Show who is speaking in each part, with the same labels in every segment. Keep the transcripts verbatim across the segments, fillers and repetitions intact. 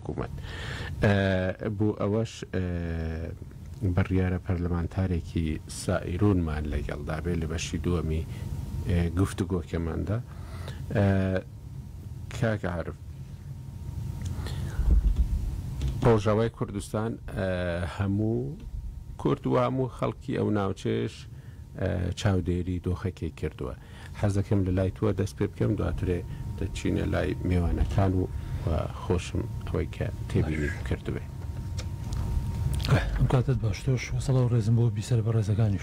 Speaker 1: حکوومەت بوو ئەوەش بڕیارە پەرلەمانتارێکی سائیرونمان لەگەڵدا بێت لە بەشی دووەمی گفتوگۆکەماندا. کاکە عارف، ڕۆژاوای کوردستان هەموو کورد و هەموو خەڵکی ئەو ناوچێش چاودێری دۆخەکەی کردووە. حەز دەکەم لە لای تووە دەست پێ بکەم، دواترێ دەچینە لای میوانەکان و خۆشم ئەوەی کە تێبینی کردوێ.
Speaker 2: ئەم کاتت باشتۆش وەسەڵ و ڕێزم بۆ بیسەر بە ڕێزەکانیش.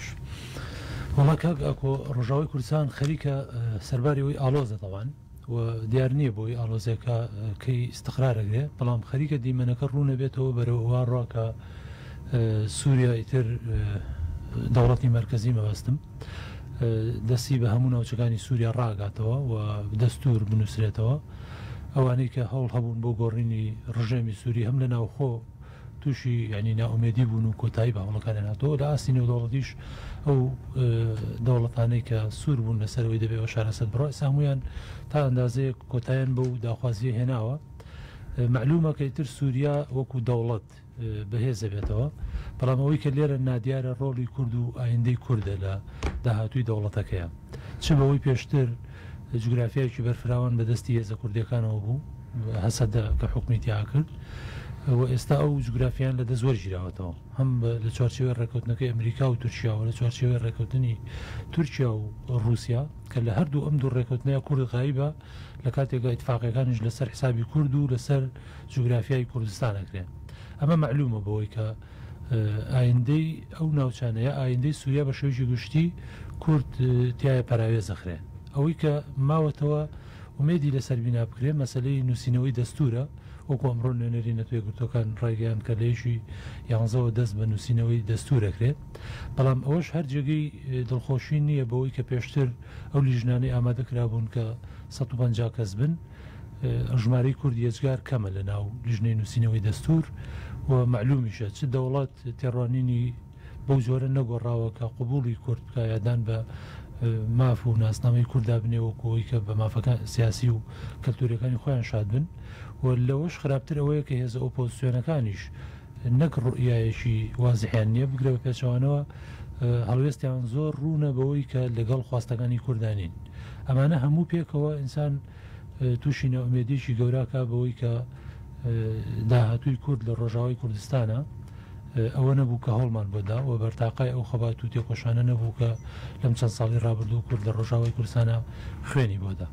Speaker 2: وڵا کاک ئاکۆ ڕۆژاوای کوردستان خەریکە سەرباری ئەوی ئالۆزە دەوان و دیار نییە بۆی ئالۆزیەکە کەی استقرارەگرێ، بەڵام خەریکە دیمەنەکە ڕوونە بێتەوە بەرەوە ڕاکە سووریا ئیتر دەوڵەتی مەرکەزی مەبەستم دەستی بە هەموو ناوچەکانی سووریا ڕاگاتەوە و دەستور بنووسرێتەوە. ئەوانەی کە هەوڵ هەبوون بۆ گۆڕینی ڕژێمی سووری هەم لە ناوخۆ تووشی ینی ناومێدی بوون و کۆتایی بە هەوڵەکان هاتەوە لە ئاستی نێودەوڵەتیش ئەو دەوڵەتانەی کە سوور بوون لەسەرەوەی دەبێەوە شارەسەد بڕۆ سامویان تا ئەندازەیە کۆتاییان بە و داخوازیە هێناوە. معلومە کە ئیتر سووریا وەکو دەوڵەت بەهێزە بێتەوە، بەڵام ئەوەی کە لێرە نادیارە ڕۆڵی کورد و ئایندەی کووردە لە داهاتووی دەوڵەتەکەیە. چ بەوەی پێشتر جوگرافیایکی بەرفراوان بەدەستی هێزە کوردیەکانەوە بوو هەسەدە کە حکومی تیا کرد و ئێستا ئەو جوگرافیان لە دەست وەرگیراوەتەوە، هەم لە چوارچێوەی ڕێکەوتنەکەی ئەمریکا و تورکیاوە لە چوارچێوەی ڕێکەوتنی تورکیا و ڕووسیا کە لە هەردوو ئەم دوو ڕێکەوتنەیە کورد غایبە لە کاتێکگە ئیتفاقیەکانیش لەسەر حسابی کورد و لەسەر جوگرافیای کوردستانەکرێن. ئەمە معلومە بەوەی کە ئایندەی ئەو ناوچانەیە ئایندەی سووریا بە شێوەیەکی گشتی کورد تایە پەراوێزەخرێ. ئەوەی کە ماوەتەوە ومێدی لەسەر بینا بکرێ مەسەلەی نووسینەوەی دەستورە، وەکو ئەمڕۆ نوێنەری نەتوێ گرتوەکان ڕایگەیان کە لەیشی یانزەوە دەست بە نووسینەوەی دەستورەکرێت. بەڵام ئەوەش هەر جێگەی دڵخۆشی نییە بەوەی کە پێشتر ئەو لیژنانەی ئامادەکرابوون کە سەد و پەنجا کەس بن، ژمارەی کوردی ێجگار کەمە لە ناو لیژنەی نووسینەوەی دەستور و معلومیشە چ دەوڵات تێڕوانینی بەو جۆرە نەگۆڕاوە کە قبوڵی کورد بکە یادان بە ماف و ناسنامەی کووردا بنێوەکەوەی کە بە مافەکان سیاسی و کەلتوریەکانی خۆیان شاد بن و لەوەش خراپتر ئەوەیە کە هێزە ئۆپۆزیسیۆنەکانیش نەک ڕوئایەکی وازحیان نییە بگرە بە پێچەوانەوە هەڵوێستیان زۆر ڕوونە بەوەی کە لەگەڵ خواستەکانی کوردانین. ئەمانە هەموو پێکەوە ئینسان تووشی نەئومێدیشی گەوراکە بەوەی کە داهاتووی کورد لە ڕۆژاوای کوردستانە ئەوە نەبوو کە هەڵمان بۆدا و بەرتاقای ئەو خەبات و تێکۆشانە نەبوو کە لەم چەند ساڵی ڕابردوو کورد لە ڕۆژاوای کوردستانە خوێنی بۆدا.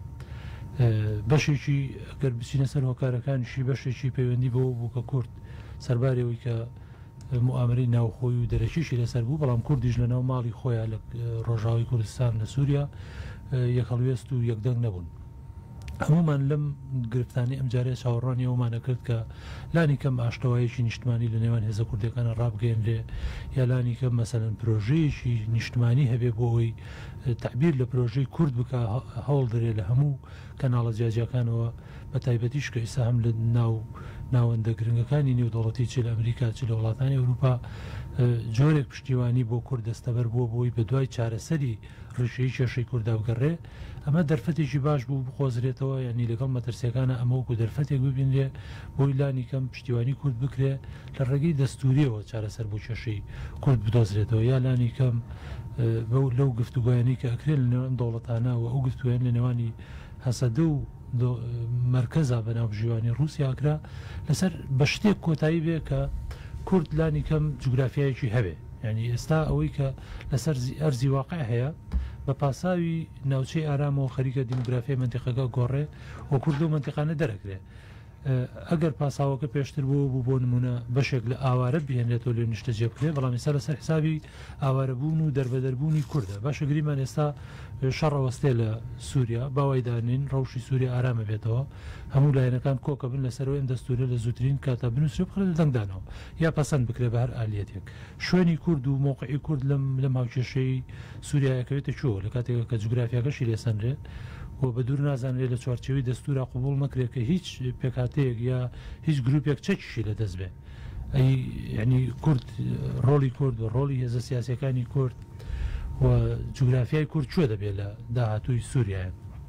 Speaker 2: بەشێکی ئەگەر بچینە سەر هۆکارەکانیشی بەشێکی پەیوەندی بەوە بوو کە کورد سەربارەوەی کە موامرەی ناوخۆی و دەرەکیشی لەسەر بوو، بەڵام کوردیش لە ناو ماڵی خۆیان لە ڕۆژاوای کوردستان لە سووریا یەکەڵوێست و یەکدەنگ نەبوون. هەمومان لەم گرفتانی ئەمجارێ چاوەڕوانی ئەومانە کرد کە لانی کەم ئاشتەوایەکی نیشتمانی لە نێوان هێزە کوردەکانە ڕابگەێنرێ یا لانی کەم مەسەلەن پرۆژەیەکی نیشتمانی هەبێ بۆ ئەوەی تعبیر لە پرۆژەی کورد بکە هەوڵ دەرێ لە هەموو کەناڵە جیاجیەکانەوە بە تایبەتیش کە ئێستا هەم لە ناو ناوەندە گرنگەکانی نێودەوڵەتی چ لە ئەمریکا چ لە وڵاتانی ئەوروپا جۆرێک پشتیوانی بۆ کورد دەستەبەر بووە بۆی بە دوای چارەسەری ڕژەی کێشەی کووردا بگەڕێ. ئەمە دەرفەتێکی باش بوو بخۆزرێتەوە، ینی لەگەڵ مەترسیەکانە ئەمە وەکو دەرفەتێک ببینرێ بۆی لانی کەم پشتیوانی کورد بکرێ لە ڕێگەی دەستوریەوە چارەسەر بۆ کێشەی کورد بدۆزرێتەوە، یا لانی کەم لەو گفتوگویانی کە ئەکرێن لە نێوان دەوڵەتانە و ئەو گفتویان لە نێوانی هەسەدە و مرکزا بەناو ژیوانی رووسیاکرا لەسەر بە شتێک کۆتایی بێ کە کورد لانی کەم جوگرافیایەکی هەبێ. ینی ئێستا ئەوەی کە لەسەر ئەرزی واقع هەیە بە پاساوی ناوچەی ئارامەوە خەریکە دیموگرافیای منتیقەکە گۆڕێ و کورد و منتیقانە دەرەکرێ. ئەگەر پاساوەکە پێشتر بوو بوو بۆ نمونە بەشێک لە ئاوارە بهێنرێتەوە لێ نیشتە جێ بکرێ، بەڵام ئێستا لەسەر حسابی ئاوارەبوون و دەربەدەربوونی کووردە. باشە گریمان ئێستا شەڕەوەستێ لە سووریا باوای دانین ڕەوشی سووریا ئارامە بێتەوە، هەموو لایەنەکان کۆکە بن لەسەرەوەی ئەم دەستورە لە زووترین کاتە بنووسێ بخرێت لە دەنگدانەوە یا پەسەند بکرێ بە هەر ئالیەتێک. شوێنی کورد و موقعی کورد لەم لەم هاوکێشەی سووریایەکەوێتە چۆ لە کاتێکە کە جوگرافیاکەشی لێسەنرێت و بە دوور نازانرێت لە چوارچێوەی دەستورا قبول مەکرێت کە هیچ پێکاتەیەک یا هیچ گروپێک چەکیشی لە دەست بێ. ئەی ینی کورد ڕۆڵی کورد و ڕۆڵی هێزە سیاسەکانی کورد و جوگرافیای کورد چوە دەبێت لە داهاتووی سووریایە.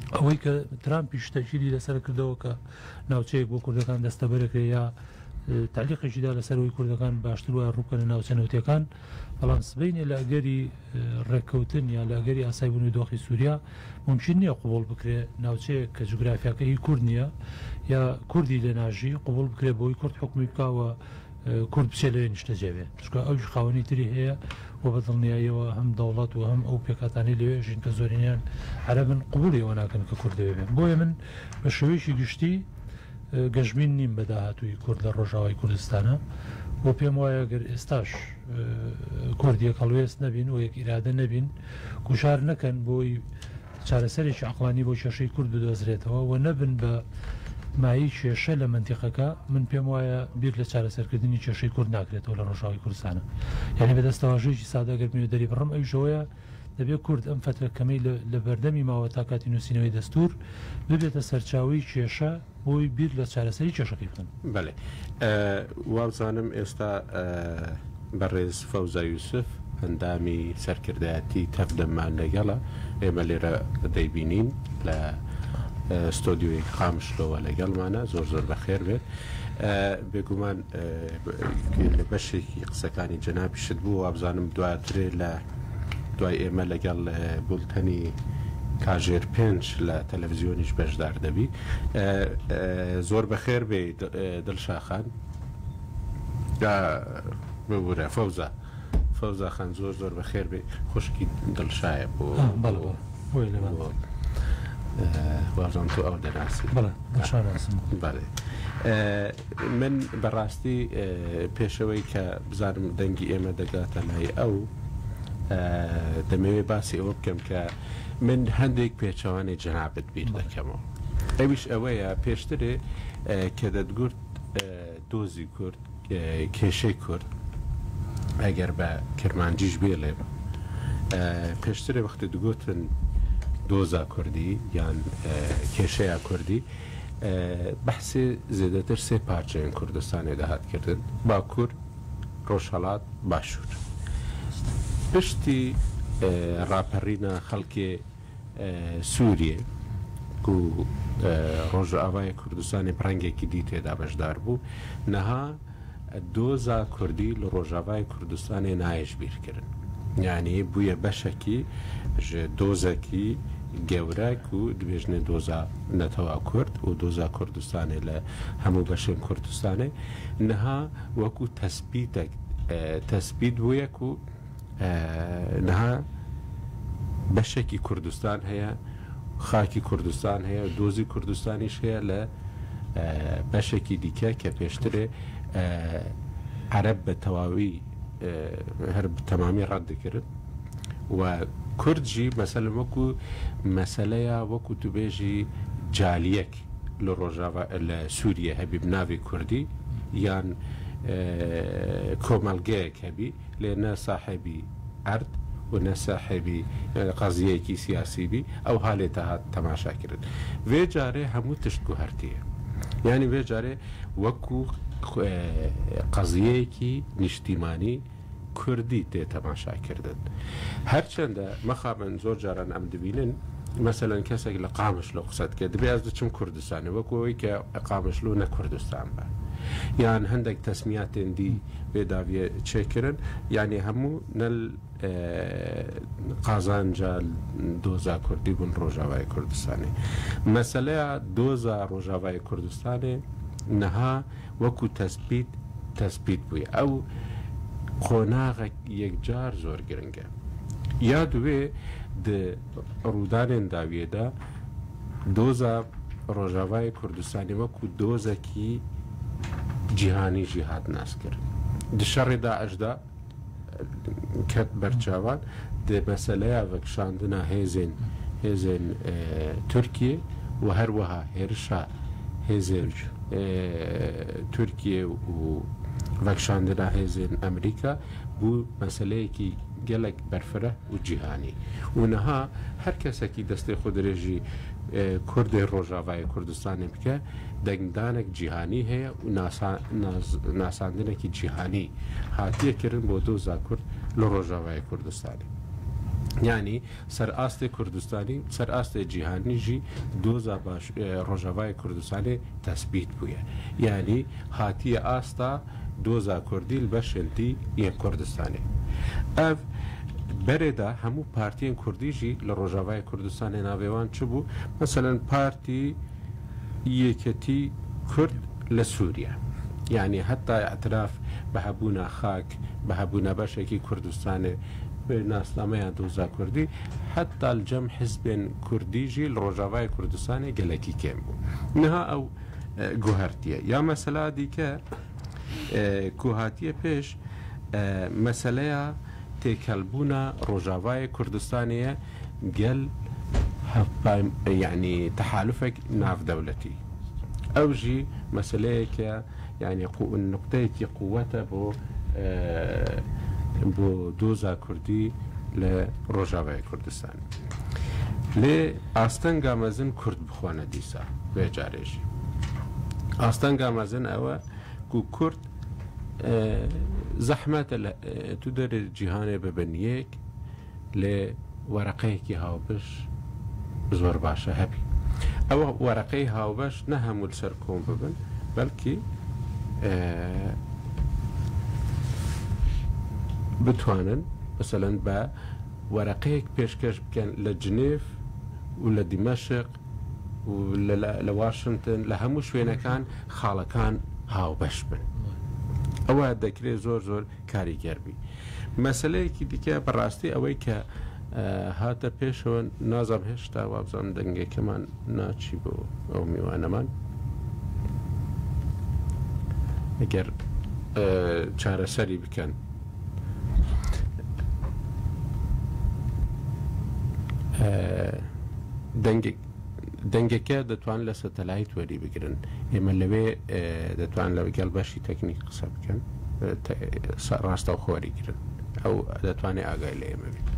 Speaker 2: ئەوەی کە ترامپی شتەگیری لەسەر کردەوە کە ناوچەیەک بۆ کوردەکان دەستەبەرەکرێ یا تعلیقێکیدا لەسەرەوەی کوردەکان باشتر وە ڕووکەنە ناوچە نەوتەکان بەڵام سبەینێ لە ئەگەری ڕێککەوتن یا لە ئەگەری ئاسای بوونی دۆخی سووریا ممکن نییە قوبڵ بکرێ ناوچەیەک کە جوگرافیاکەی کورد نییە یا کوردی لە ناژی قوبڵ بکرێ بۆی کورد حکومی بکاوە کورد بچێت لەوێ نیشتە جێبێ چکە ئەوش خاوەنی تری هەیە و بە دڵنیاییەوە هەم دەوڵەت و هەم ئەو پێکاتانی لەوێژین کە زۆرینیان عەرەبن قوبوڵیەوە ناکەن کە کوردەوێ بێن بۆیە من بە شێوەیەکی گشتی گەژبین نیم بە داهاتووی کورد لە ڕۆژاوای کوردستانە بۆ پێم وایە گەر ئێستاش کوردیەک هەڵوێست نەبین و یەک ئیرادە نەبین گوشار نەکەن بۆی چارەسەرێکی عەقڵانی بۆ کێشەی کورد بدۆزرێتەوە و نەبن بە مایی کێشە لە منتیقەکە من پێم وایە بیر لە چارەسەرکردنی کێشەی کورد ناکرێتەوە لە ڕۆژاوی کوردستانە یعنی بەدەستەواژەیەکی سادەگەرمی دەری بڕم ئەویشەوەیە دەبێت کورد ئەم فترە کەمەی لە بەردەمی ماوە تا کاتی نووسینەوەی دەستور ببێتە سەرچاوی کێشە بۆی بیر لە چارەسەری کێشەکەی بکەن.
Speaker 1: بەڵێ وابزانم ئێستا بەڕێز فەوزا یوسف ئەندامی سەرکردایەتی تەفدەمان لەگەڵە ئێمە لێرە دەیبینین لە ستۆدیۆی خامشلەوە لەگەڵمانە زۆر زۆر بەخێر بێت بێگومان لە بەشێکی قسەکانی جەنابیشت بوو وابزانم دواترێ لە دوای ئێمە لەگەڵ بولتەنی کاژێر پێنج لە تەلەڤیزیۆنیش بەشدار دەبی زۆر بەخێر بێ دڵشاخان ببوورە فەوزا فەوزا خان زۆر زۆر بەخێر بێ خوشکی دڵشایە بۆ وازان تو ئەو دەناسی بەڵێ من بەڕاستی پێشەوەی کە بزانم دەنگی ئێمە دەگاتە لای ئەو دەمەوێت باسی ئەوە بکەم کە من هەندێک پێچەوانی جەنابەت بیر دەکەمەوە ئەویش ئەوەیە پێشترێ کە دەتگورت دۆزی کورد کێشەی کورد ئەگەر بە کرمانجیش بێڵێ پێشترێ وەختی دەگوتن دۆزا کوردی یان کێشەیە کوردی بەحسێ زێدەتر سێ پارچەیان کوردستانی داهاتکردن باکوور ڕۆژهەڵات باشوور پشتی ڕاپەڕینە خەڵکێ سووریە و ڕۆژئاوای کوردستانی ڕەنگێکی دی تێدا بەشدار بوو نەها دۆزا کوردی لە ڕۆژاوای کوردستانی نایش بیرکردن یعنی بوویە بەشێکی دۆزەکی گەورەک و دبێژنێ دۆزا نەتەوا کورد و دۆزا کوردستانی لە هەموو بەشێن کوردستانی نەها وەکو تەسبیتێک تەسبیت بوویەک و نەها بەشێکی کوردستان هەیە خاکی کوردستان هەیە دۆزی کوردستانیش هەیە لە بەشێکی دیکە کە پێشترێ عەرەب بە تەواوی هەر تەمامی ڕەت دەکرد و کوردجی مەسەلەن وەکو مەسەلەیە وەکو توبێژی جالیەک لە ڕۆژاوا لە سووریە هەبی بناوی کوردی یان کۆمەڵگەیەک هەبی لێ نە ساحێبی ئەرد و نە ساحێبی قەزیەیەکی سیاسیبی ئەو هالێتە هات تەماشا کرد وێ جارێ هەموو تشت و هەرتیە یعنی وێ جارێ وەکو قەزیەیەکی نیشتیمانی کوردی تێ تەماشاکردن هەرچەندە مەخابن زۆر جاران ئەم دبینن مەسەلەن کەسێک لە قامشلۆ قسەت کرد دەبێ ئەس دەچم کوردستانی وەکەوەی کە قامشلۆ نە کوردستان بە یان هەندێک تەسمیاتێن دی بێداویە چێکردن یعنی هەموو نەل قازانجا دۆزا کوردی بوون ڕۆژاوای کوردستانی مەسەلەیە دۆزا ڕۆژاوای کوردستانی نەها وەکو تەسبیت تەسبیت بووی ئەو قۆناغێک یەکجار زۆر گرنگە یا دوێ ڕوودانێن داویێدا دۆزا ڕۆژاوای کوردستانی وەکو دۆزێکی جیهانی جیهاد ناس کرد دشەڕێدا ئەشدا کەت بەرچاوان دێ مەسەلەیە ڤەکشاندنە هێزێن هێزێن تورکیە و هەروەها هێرشا هێزێن تورکیە و ڤەکشاندنە هێزێن ئەمریکا بوو مەسەلەیەکی گەلێک بەرفرە و جیهانی و نەها هەر کەسێکی دەستی خودرێژی کوردی ڕۆژاوای کوردستانی بکە دەنگدانێک جیهانی هەیە و ناساندنێکی جیهانی هاتیەکردن بۆ دۆزا کورد لە ڕۆژاوای کوردستانی یعنی سەرئاستی کوردستانی سەرئاستی جیهانیژی دۆزا باش ڕۆژاوای کوردستانی تەسبیت بووە یعنی هاتیە ئاستا دۆزا کوردی بەشێنتی یە کوردستانی ئەف بەرێدا هەموو پارتیان کوردیژی لە ڕۆژاوای کوردستانی ناوێوان چ بوو مەسەلەن پارتی یەکەتی کورد لە سووریا یعنی هەتا ئەتراف بە هەبوونا خاک بە هەبوونا بەشێکی کوردستانی ناسنامەیان دۆزا کوردی هەتا الجەم حیزبێن کوردیژی لە ڕۆژاوای کوردستانی گەلێکی کێم بوو نها ئەو گوهرتیە یا مەسەلا دیکە کوهاتیە پێش مەسەلەیە تێکەلبوونا ڕۆژاوای کوردستانیە گەل یعنی تەحالوفێک ناودەولەتی ئەو ژی مەسەلەیەکە یعنی نقطەیەکی قووەتە بۆ بۆ دۆزا کوردی لە ڕۆژاوای کوردستان لێ ئاستەنگا مەزن کورد بخۆنە دیسا بێجارێژی ئاستەنگا مەزن ئەوە کو کورد زەحمەتە تو دەرێ جیهانێ ببنیەک لێ وەرەقەیەکی هاوبەش زۆر باشە هەبی ئەوە وەرەقەی هاوبەش نە هەموو سەر کۆم ببن بەلکی بتوانن مثلەن بە وەرەقەیەک پێشکەش بکەن لە جنێف و لە دیمەشق و لە واشنگتن لە هەموو شوێنەکان خاڵەکان هاوبەش بن ئەوە دەکرێت زۆر زۆر کاریگەربی مەسلەیەکی دیکە بەڕاستی ئەوەی کە هاتە پێشەوە نازام هێشتا وابزانم دەنگێکەمان ناچی بۆ ئەو میوانەمان ئەگەر چارەسەری بکەن دەنگێکە دەتوان لە سەتەلایت وەری بگرن ئێمە لەوێ دەتوان لە گەڵ بەشی تەکنیک قسە بکەن ڕاستە و خۆری گرن ئەو دەتوانێت ئاگای لە ئێمە بێت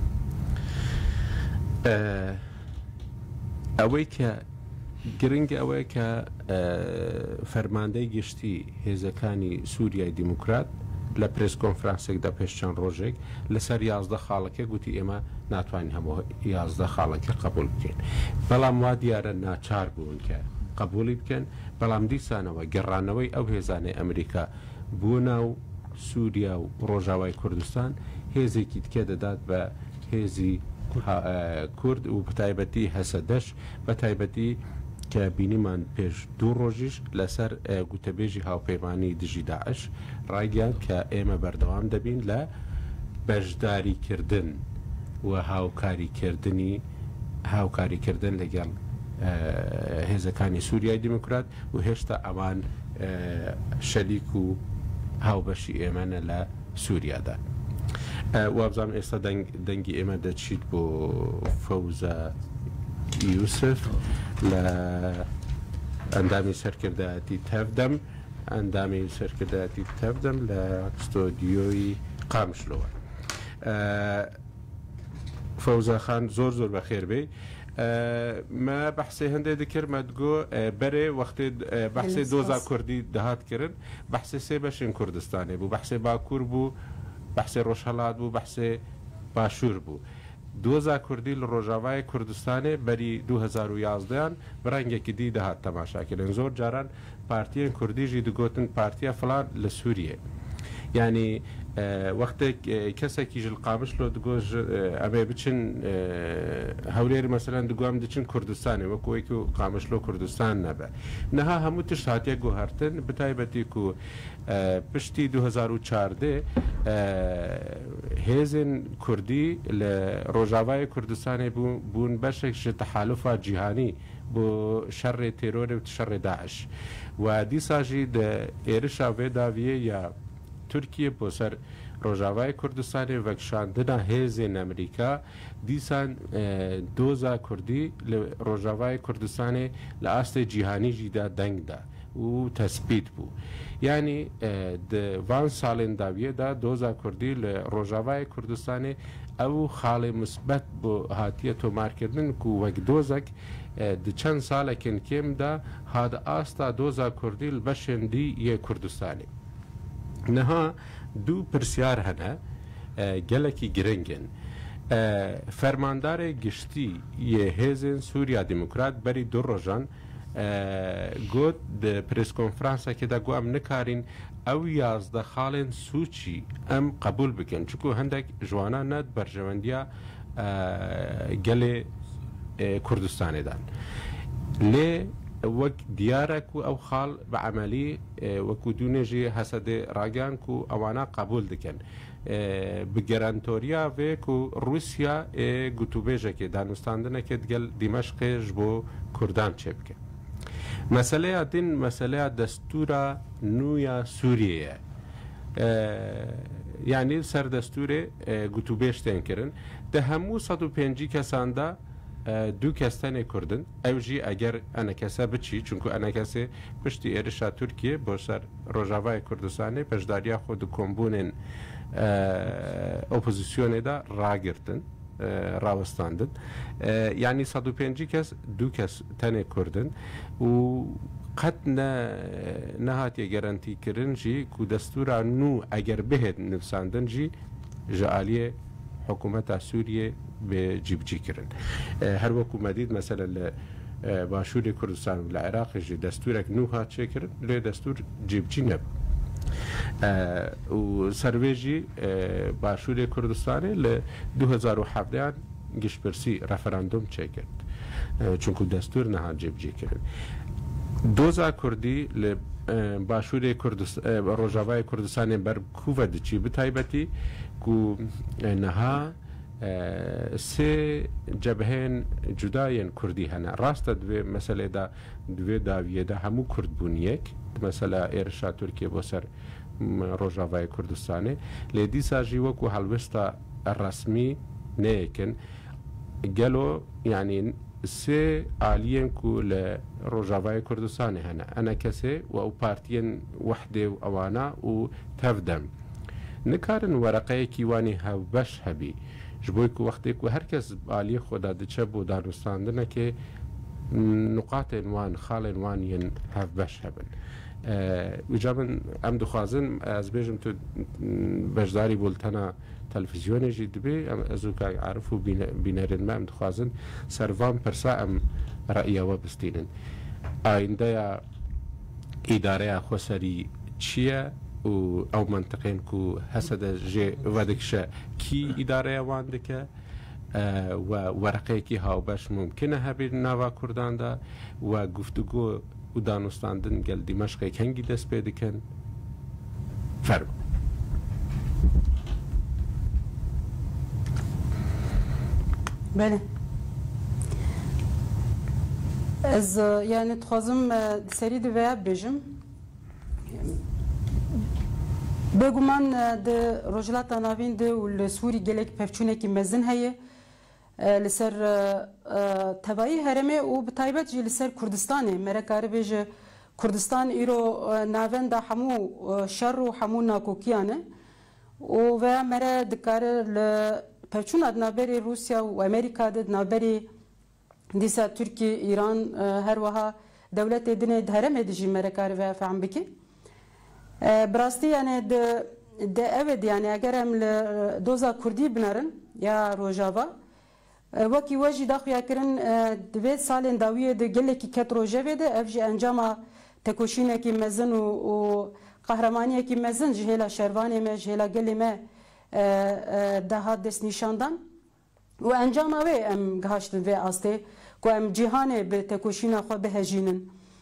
Speaker 1: ئەوەی کە گرنگە ئەوەیە کە فەرماندەی گشتی هێزەکانی سووریای دیموکرات لە پرس کۆنفرانسێکدا پێش چەند ڕۆژێک لەسەر یازدە خاڵەکە گوتی ئێمە ناتوانین هەموو یازدە خاڵەکە قبول بکەین بەڵام وا دیارە ناچار بوون کە قبولی بکەن بەڵام دیسانەوە گەڕانەوەی ئەو هێزانەی ئەمریکا بوو ناو سووریا و ڕۆژاوای کوردستان هێزێکی تکە دەدات بە هێزی کورد و بەتایبەتی هەسەدەش بەتایبەتی کە بینیمان پێش دوو ڕۆژیش لەسەر گوتەبێژی هاوپەیمانی دژی داعش ڕایگەیاند کە ئێمە بەردەوام دەبین لە بەشداریکردن و هاوکاریکردنی هاوکاریکردن لەگەڵ هێزەکانی سووریای دیموکرات و هێشتا ئەوان شەریک و هاوبەشی ئێمەنە لە سووریادا وابزانم ئێستا دەنگی ئێمە دەچیت بۆ فەوزە یوسف لە ئەندامی سەرکردایەتی تەفدەم ئەندامی سەرکردایەتی تەفدەم لە ستۆدیۆی قامشلەوە فەوزە خان زۆر زۆر بەخێر بێ ما بەحسێ هەندێک دەکرد مەدگۆ بەرێ وەختێ بەحسێ دۆزا کوردی دەهاتکردن بەحسێ سێ بەشین کوردستانی بوو بەحسێ باکوور بوو بەحسێ ڕۆژهەڵات بوو بەحسێ باشوور بوو دۆزا کوردی لە ڕۆژاوای کوردستانی بەری دوو هەزار و یازدەیان بڕنگێکی دی دەهات تەماشاکردن زۆر جاران پارتیان کوردیژی دەگوتن پارتیە فڵان لە سووریە یعنی وەختێک کەسێکیژ قامش لۆ دگۆژ ئەبێ بچن هەولێر مەسەلەن دگوام دچن کوردستانی وەکوەیەکی و قامش لۆ کوردستان نەبە نەها هەموو تشت هاتیە گوهرتن بتایبەتی و پشتی دوو هەزار و چواردە هێزن کوردی لە ڕۆژاوای کوردستانی بوون بەشێک ژ تەحالوفا جیهانی بۆ شەڕێ تێرۆرە و شەڕێ داعش و دیساژی ئێرشا وێداویە یا تورکیە بۆ سەر ڕۆژاوای کوردستانی وەکشاندنا هێزێن ئەمریکا دیسان دۆزا کوردی لە ڕۆژاوای کوردستانی لە ئاستی جیهانیژیدا دەنگدا و تەسبیت بوو یعنی وان ساڵێن داویەدا دۆزا کوردی لە ڕۆژاوای کوردستانی ئەو خاڵی مثبەت بۆ هاتیە تۆمارکردن و وەک دۆزەک چەند ساڵێکن کێمدا هاد ئاستا دۆزا کوردی بەشێندی یە کوردستانی نەها دوو پرسیار هەنە گەلێکی گرنگن فەرماندارێ گشتی یە هێزن سووریا دیموکرات بەری دوو ڕۆژان گوت پرسکۆنفرانسێکێدا گو ئەم نکارین ئەو یازدە خاڵێن سوچی ئەم قبول بکەن چکو هەندێک جوانان نەت بەرژەوەندیە گەلێ کوردستانێدان لێ وەک دیارە و ئەو خاڵ بە عملی وەکو دوونێژی هەسەدێ ڕاگەان و ئەوانە قبول دکەن بگەرانتۆریا vêk و رووسیا گوتوبێژێکی دانوستاندنێکێت گەل دیمەشقێژ بۆ کوردان چێ بکە مەسەلەیە دین مەسەلەیە دەستورە نوویە سووریەیە یعنی سەر دەستورێ گوتوبێشتێنکردن دە هەموو سەد و پێنجی کەساندا دوو کەستەنێ کوردن ئەوژی ئەگەر ئەنە کەسە بچی چونکو ئەنە کەسێ پشتی ئێرشا تورکیە بۆ سەر ڕۆژاوای کوردستانی پەشداریە خۆ و کۆمبوونێن ئۆپۆزیسیۆنێدا ڕاگرتن ڕاوەستاندن یعنی سەد و پێنجی کەس دوو کەس تەنێ کوردن و قەت نەهاتیە گەرانتیکردن ژی و دەستورە نوو ئەگەر بهێت نووساندن ژی ژعالیە حکوومەتە سووریە بجیبجیکردن هەروەکو مەدید مەسەلە لە باشووری کوردستان و لە عێراقیژی دەستورێک نو هات چێکرد لێ دەستور جیبجی نەبوو و سەروێژی باشووری کوردستانی لە دوو هەزار و هەفتەیان گشتپرسی ڕەفەرەندۆم چێکرد چونکو دەستور نەهات جێبجێکرد دۆزا کوردی لە باشووری ڕۆژاوای کوردستانی بەر کوڤە دچی بتایبەتی و نەها سێ جەبهێن جودایەن کوردی هەنا ڕاستە دوێ مەسەلێدا دوێ داویەدا هەموو کورد بوون یەک مەسەلە ئێرشا تورکیە بۆ سەر ڕۆژاوای کوردستانی لێ دیساژی وەکو هەڵوێستا ڕەسمی نەیەکن گەلۆ یعنی سێ ئالیەن و لە ڕۆژاوای کوردستانی هەنا ئەنە کەسێ و ئەو پارتیەن وەحدێ و ئەوانە و تەفدەم نکارن وەرەقەیەکی وانی هەوبەش هەبی ji bo ku wextê ku herkes aliyê xwe da diçe bû danûstandinekê nuqatên wan xalên wan yên hevbeş hebin îca min em dixwazin ez bêjim tu beşdarî bultena televîzyonê jî dibê ez û Arif û bînerên me em dixwazin servan pirsa em re'ya we bistînin ayindeya îdareya xweserî çi ye و ئەو منطقێن و هەسەدە ژێ وەدەکشە کی ئیدارەیە وان دکە و وەرەقەیەکی هاوبەش ممکنە هەبێت ناوا کورداندا و گفتوگۆ و دانوستاندن گەل دیمەشقێک هەنگی دەست پێ دکەن فەرم
Speaker 3: بله ez yani dixwazim serî divêya bêjim بێگومان di rojhilata navîn de û li Sûrî gelek pevçûnekî mezin heye li ser tevayî herêmê û bi taybet jî li ser Kurdistanê me re karibêje Kurdistan îro navenda hemû şer û hemû nakokiyan e û ve me re dikare li pevçûna di navberê Rûsya û Amerîka de di navberê dîsa Tirkiye Îran her wiha dewletê dinê di herêmê de jî me re karive fehm bike براستی یعنی د اوید یعنی اگر هم دوزا کردی بنرن یا روجاوا وکی وجی داخویا کرن دوید سالین داویه ده گله کی کت روجاوه ده افجی انجاما تکوشینه کی مزن و قهرمانیه کی مزن جهلا شروانه me جهلا گله me daha dest nişandan و انجاما و ام گهاشتن و استه کو ام جهانه به تکوشینا خو بهجینن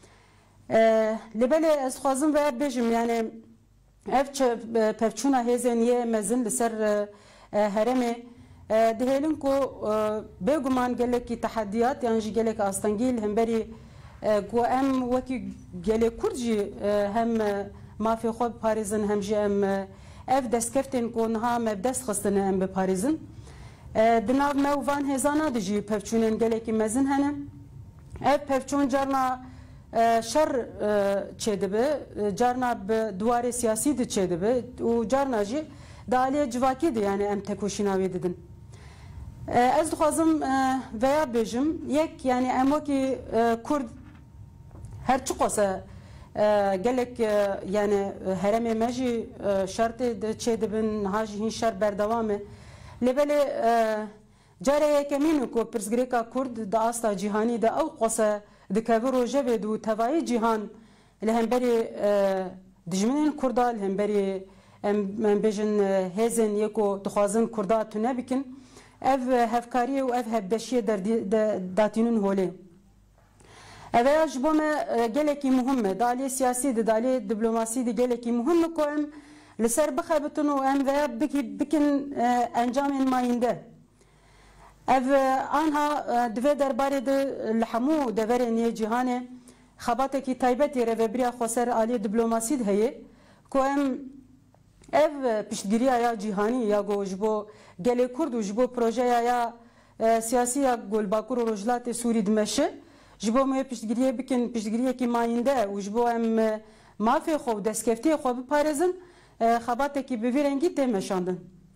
Speaker 3: لبله از خوازم و بجم یعنی اف پفچونا هزنیه مزن لسر هرمه دهلن کو بگمان گلکی تحدیات یعنی گلک استانگیل هم بری کو ام وکی گل کردجی هم مافی خود پاریزن هم جی ام اف دستکفتن کو نها مبدست خستن ام به پاریزن دناو موان هزانا دجی پفچونن گلکی مزن هنم اف پفچون جرنا شر چیدبه جارنا به دوار سیاسی de çedibe و جارنا جی دالیه civaki de yani em tekoşinavi dedin. Ez dixwazim veya bejim yek yani em wekî Kurd her çi qose gelek yani heremê me jî şertê de çêdibin ha jî hîn şer berdewam e lêbelê جاره یکمین کو پرسگریکا کرد د آستا جیهانی د او قصه د کبر و جبه دو توای جیهان لهمبری دجمنین کردا لهمبری ام بجن هزن یکو دخوازن کردا تونه بکن ev hevkariye û ev hevdeşiye datînûn holê. Ev ya ji bo me gelekî muhim e, dalê siyasî de dalê diplomasî de gelekî muhim e ku em li ser bixebitin û em veya bikin encamên mayînde. Ev anha divê derbarê de li hemû deverên yê cîhanê xebatekî taybetê reveberiya xweser aliyê diplomasî de heye ku em ev piştgiriya ya cîhanî ya got ji bo gelê Kurd û ji bo projeya ya siyasî ya Golbakur û Rojhilatê Sûrî dimeşe ji bo me piştgiriye bikin piştgiriyekî mayînde û ji bo em mafê xwe û destkeftiyê xwe biparêzin xebatekî bi vî rengî tê meşandin.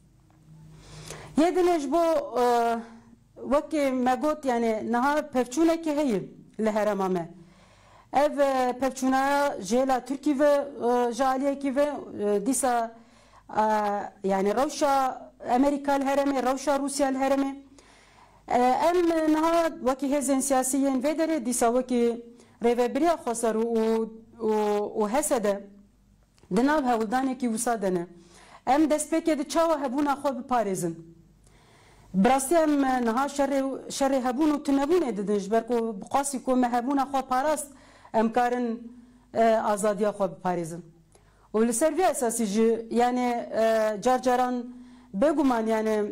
Speaker 3: Yê dinê ji bo wekî me got yani niha pevçûnekî heye li herêma me. Ev pevçûnaya jêla Tirkî ve ji aliyekî ve dîsa yani rewşa Amerika li herêmê, rewşa Rûsya li herêmê. Em niha wekî hêzên siyasî yên vê derê dîsa wekî rêveberiya xweser û hese de di nav hewildanekî wisa de ne. Em destpêkê di çawa hebûna xwe biparêzin. Bi rastî em niha şerê hebûn û tunebûnê didin ji ber ku bi qasî ku me hebûna xwe parast em karin azadiya xwe biparêzin. û li ser vê esasî jî yani car caran bêguman yani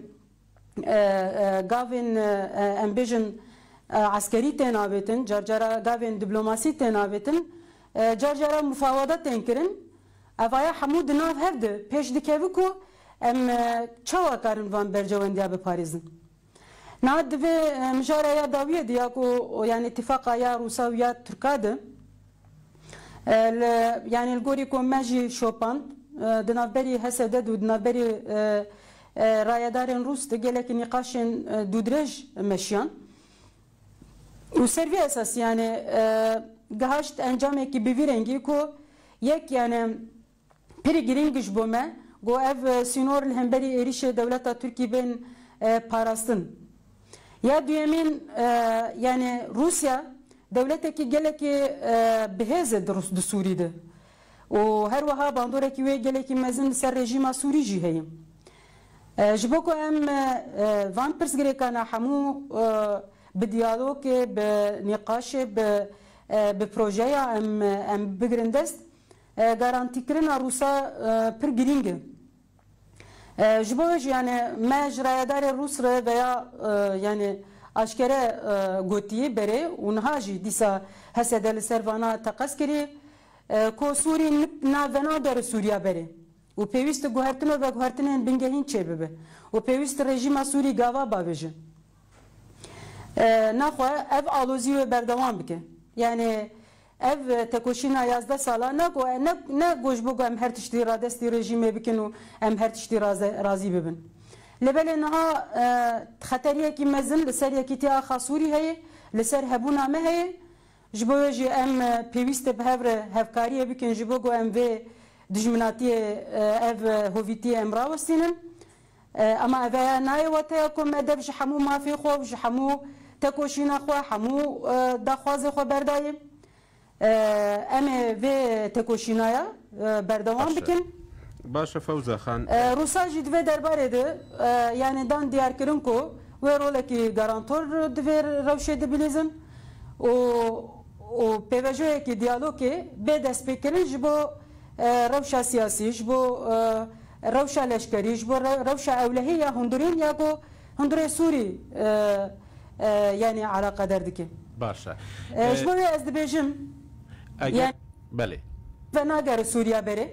Speaker 3: gavên em bêjin askerî tên avêtin, car cara gavên diplomasî tên avêtin, car cara mufawedat tên kirin. Evaya hemû di nav hev de pêş dikeve ku em çawa karin van bercewendiya biparêzin. Niha divê mijara ya dawiyê de ya ku yani îtîfaqa ya Rûsa û ya Tirka de yani li gorî ku me jî şopand di navberî Hesedê û di navberî rayedarên Rûs de gelekî nîqaşên dûdirêj meşiyan. û ser vê esasî yani gihaşt encamekî bi vî rengî ku yek yani pirî girîng ji bo me got ev sînor li hemberî êrişê dewleta Tirkî bên parastin. Ya duyemîn yani Rûsya dewletekî gelekî bihêz e di Sûrî de û her wiha bandorekî wê gelekî mezin li ser rejîma Sûrî jî heye. Ji bo ku em van pirsgirêkana hemû bi diyalogê, bi nîqaşê, bi projeya em em bigirin dest garantîkirina Rûsa pir girîng e. Ji bo jî yani me ji rayedarê Rûs re veya yani aşkere gotiye berê û niha jî dîsa Hesedê li ser vana teqez kirî ku Sûrî navena dere Sûriya berê û pêwîst guhertina ve guhertinên bingehîn çê bibe û pêwîst rejîma Sûrî gava bavêje. Naxwe ev alozî wê berdewam bike. Yani ev tekoşîna yazda sala ne ku ne goş bu em her tiştî radestî rejîmê bikin û em her tiştî razî bibin. Lebelê niha xeteriyekî mezin li ser yekîtiya Xasûrî heye, li ser hebûna me heye. Ji bo jî em pêwîst e bi hev re hevkariyê bikin ji bo ku em vê dijminatiyê ev hovîtiyê em rawestînin. Ama ev nayê wateya ku me dev ji hemû mafê xwe ji hemû tekoşîna xwe hemû daxwazê xwe berdayê. Em ê vê tekoşînaya berdewam bikin.
Speaker 1: Başa Fewza Xan
Speaker 3: Rûsa jî divê derbarê de yani dan diyarkirin ku wê rolekî garantor divê rewşê dibilîzin û û pêvajoyekî diyalogê bê destpêkirin ji bo rewşa siyasî, ji bo rewşa leşkerî, ji bo rewşa ewlehî ya hundirîn ya ku hundirê Sûrî yani alaqa derdike.
Speaker 1: Başa.
Speaker 3: Ji bo wê ez dibêjim yani
Speaker 1: belê
Speaker 3: ve nagere Sûriya berê.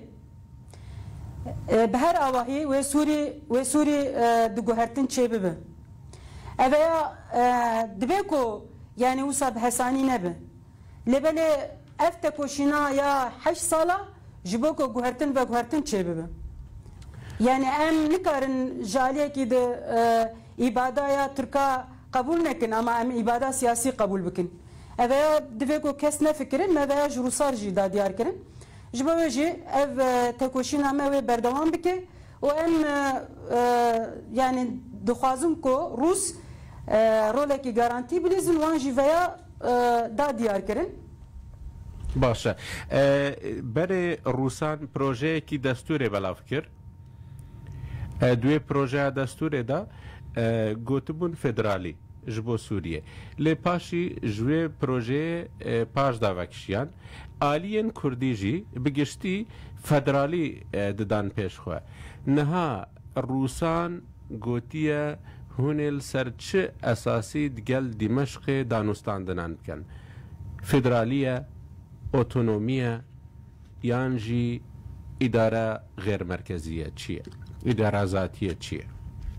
Speaker 3: Bi her avahî wê Sûrî wê Sûrî diguhertin çê bibe. Ev ya dibe ku yani wisa bi hesanî nebe. Lebelê ev tekoşîna ya heşt sala ji bo ku guhertin ve guhertin çê bibe. Yani em nikarin ji aliyekî de îbadaya Tirka qebûl nekin ama em îbada siyasî qebûl bikin. Ev ya dibe ku kes nefikirin me veya ji Rûsar jî dadiyar kirin. Ji bo wê jî ev tekoşîna me wê berdewam bike û em yani dixwazim ku Rûs rolekî garantî bilîzin wan jî veya da diyar kirin.
Speaker 1: باشە بەرێ ڕووسان پرۆژەیەکی دەستورێ بەلاو کرد دوێ پرۆژەیە دەستورێدا گوتبوون فێدرالی ji bo Sûriye lê paşî ji wê projeyê paş davekişiyan aliyên Kurdî jî bi giştî federalî didan pêş xwe niha Rûsan gotiye hûn ê li ser çi esasî digel Dîmeşqê danûstandinan bikin federaliye otonomiye yan jî îdare xêrmerkeziye çi ye îdare zatiye çi ye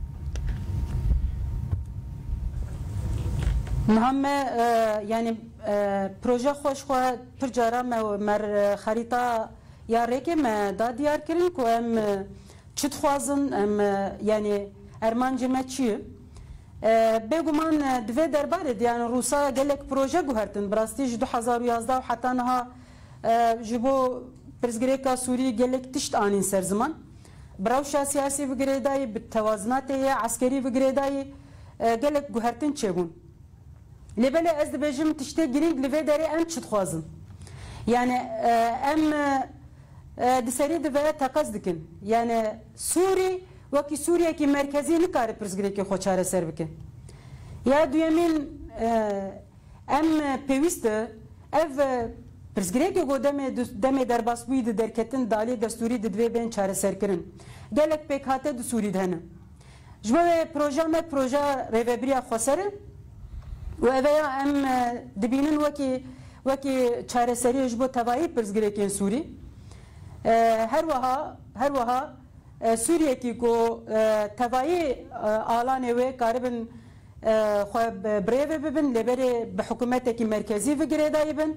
Speaker 3: Muhamme yani proje xweş xwe pir cara me mer xerîta ya rêkê me da diyar kirin ku em çi dixwazin em yani ermancê me çi ye bêguman divê derbarê de yani Rûsa gelek proje guhertin bi rastî ji du hezar û yazdeh û heta niha ji bo pirsgirêka Sûrî gelek tişt anîn ser ziman bi rewşa siyasî bi girêdayî bi tewazinatê yê eskerî bi girêdayî gelek guhertin çêbûn Lêbelê ez dibêjim tiştê girîng li vê derê em çi dixwazin yani em di serî di vê teqez dikin yani Sûrî wekî Sûriyekî merkezî nikare pirsgirêkê xwe çareser bike ya duyemîn em pêwîst e ev pirsgirêkê got demê demê derbasbûyî di derketin dalê destûrî di divê bên çareserkirin gelek pêk hate di Sûrî de hene ji bo vê proja me proja rêveberiya xweser e و اویا ام دبینن وکی وکی چارەسەری ji bo tevayî pirsgirêkên Sûrî her wiha her wiha Sûriyekî ku tevayî alanê wê karibin xwe birêve bibin lêberê bi hikûmetekî merkezî ve girêdayî bin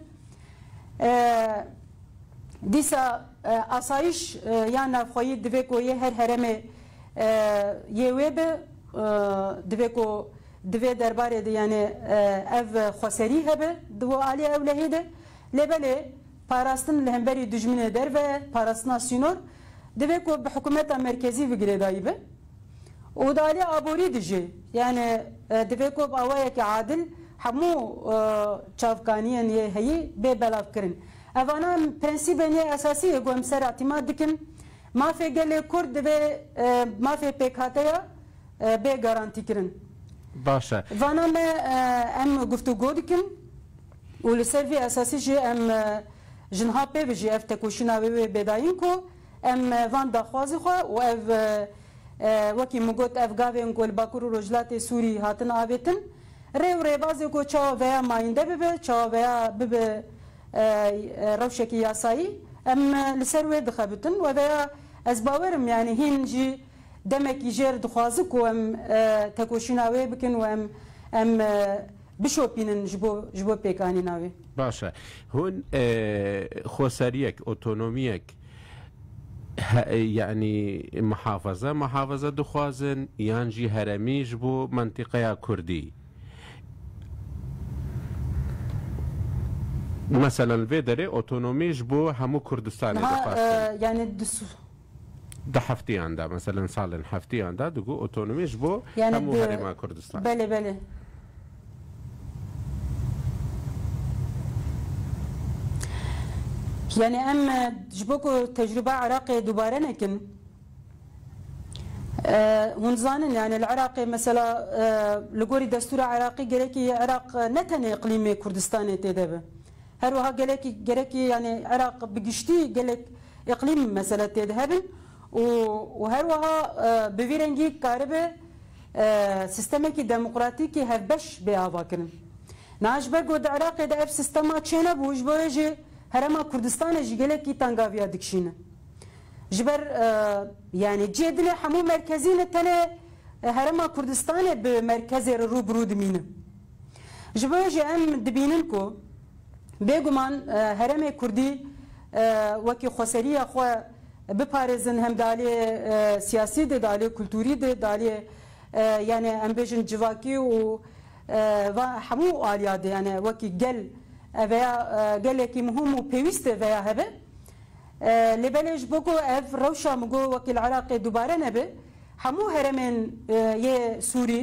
Speaker 3: dîsa asayîş ya navxweyî divê ku yê her heremê yê wê bi divê ku divê derbarê de yani ev xweserî hebe di bo alî ewlehî de lêbelê parastin li hemberî dijminê derve parastina sînor divê ku bi hikûmeta merkezî ve girêdayî be û di alî aborî de jî yani divê ku bi awayekî adil hemû çavkaniyên yê heyî bê belavkirin evana prensîbên yê esasî ku em ser etîmad dikin mafê gelê Kurd divê mafê pêkhateya bê garantîkirin
Speaker 1: باشە
Speaker 3: Vana me em guftûgû dikin û li ser vê esasî jî em jinha pê ve jî ev tekoşîna wê wê bêdayîn ku em van daxwazî xwe û ev wekî min got ev gavên ku li Bakur û Rojhilatê Sûrî hatin avêtin rê û rêbazê ku çawa veya mayînde bibe çawa veya bibe rewşekî yasayî em li ser wê dixebitin we veya ez bawerim yani hîn jî demekî jêr dixwazi ku em tekoşîna wê bikin û em em bişopînin ji bo ji bo pêkanîna wê
Speaker 1: باشە hûn xweseriyek otonomiyek yani mihafeze mihafeze dixwazin yan jî heremî ji bo mentîqeya Kurdî mesela vê derê otonomî ji bo hemû Kurdistanê dixwazin
Speaker 3: yani
Speaker 1: di heftiyan da mesela salên heftiyan da digo otonomî ji bo hemû herêma Kurdistan
Speaker 3: belê belê yani em ji bo ku tecrüba Iraqê dubare nekin hûn zanin yani li Iraqê mesela li gorî destûra Iraqî gerekî Iraq ne tenê iqlîmê Kurdistanê tê de be her wiha gelekî gerekî yani Iraq bi giştî gelek iqlîm mesela tê de hebin û her wiha bi vî rengî karibe sistemekî demokratîkî hevbeş bê ava kirin niha ji ber ku di Iraqê de ev sistema çê nebû ji bo wê jî herema Kurdistanê jî gelekî tangaviya dikişîne ji ber yani cê dilê hemû merkezîne tenê herema Kurdistanê bi merkezê re rûbirû dimîne ji bo wê jî em dibînin ku bêguman heremê Kurdî wekî xweseriya xwe biparêzin hem di aliyê siyasî de di aliyê kultûrî de di aliyê yani em bêjin civakî û hemû aliya de yani wekî gel veya gelekî muhim û pêwîst e veya hebe lêbelê ji bo ku ev rewşa min got wekî li Iraqê dubare nebe hemû heremên yê Sûrî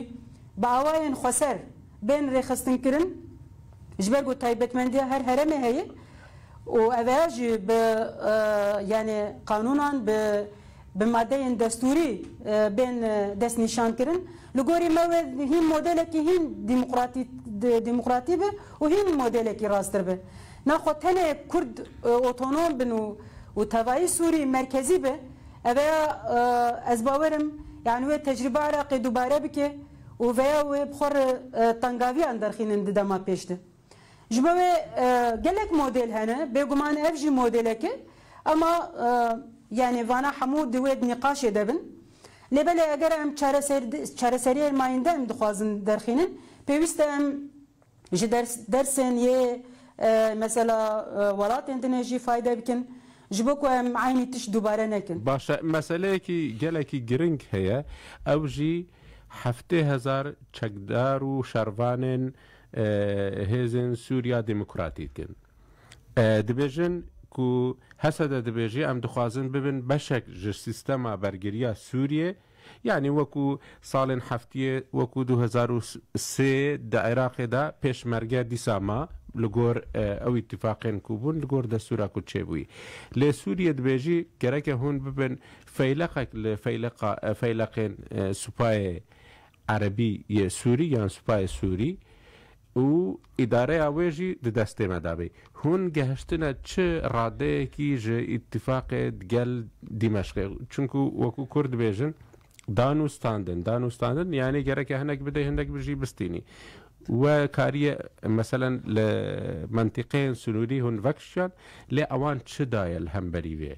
Speaker 3: باوایان خسر بین رخصتن کرن جبر گو تایبەتمەندی هەر هەرەمێ هەیە و ئەڤەیە ژی بە یعنی قانونان بە مادەیان دەستوری بین دەست نیشانکردن li gorî me wê hîn modelekî hîn demokratî be û hîn modelekî rasttir be naxwe tenê Kurd otonom bin û tevayî Sûrî merkezî be eveya ez bawerim yani wê tecrübe Iraqê dubare bike û veya wê bixwe tengaviyan derxînin di dema pêş de ji bo wê gelek model hene bêguman ev jî modeleke ama yani vana hemû di wê nîqaşê de bin لبله اگر ام چارەسەری mayında em dixwazin derxînin pêwîst e em ji dersên yê mesela welatên din jî fayda bikin ji bo ku em aynî tiş dubare nekin.
Speaker 1: Başa meseleyekî gelekî giring heye ew jî heftê hezar çekdar û şervanên hêzên Sûriya Demokratîk in. Dibêjin ku hesede dibêjî em dixwazin bibin beşek ji sîstema bergiriya Sûriyê yani wekû salên heftiyê wekû du hezar û sê di Iraqê de pêşmerge dîsa ma li gor ew îtîfaqên ku bûn li gor destûra ku çêbûyî. Lê Sûriye dibêjî gereke hûn bibin feyleqek li feyleqên Supayê Erebî yê Sûrî yan Supayê Sûrî û îdareya wê jî di destê me dabê. Hûn gehiştine çi radeyekî ji îtîfaqê gel Dîmeşqê çunku wekû Kurd dibêjin danûstandin danûstandin yani gereke hinek bide hinek bi jî bistînî we kariye meselen li mentiqeyên Sunûrî hûn vekişiyan lê ewan çi daye li hemberî wê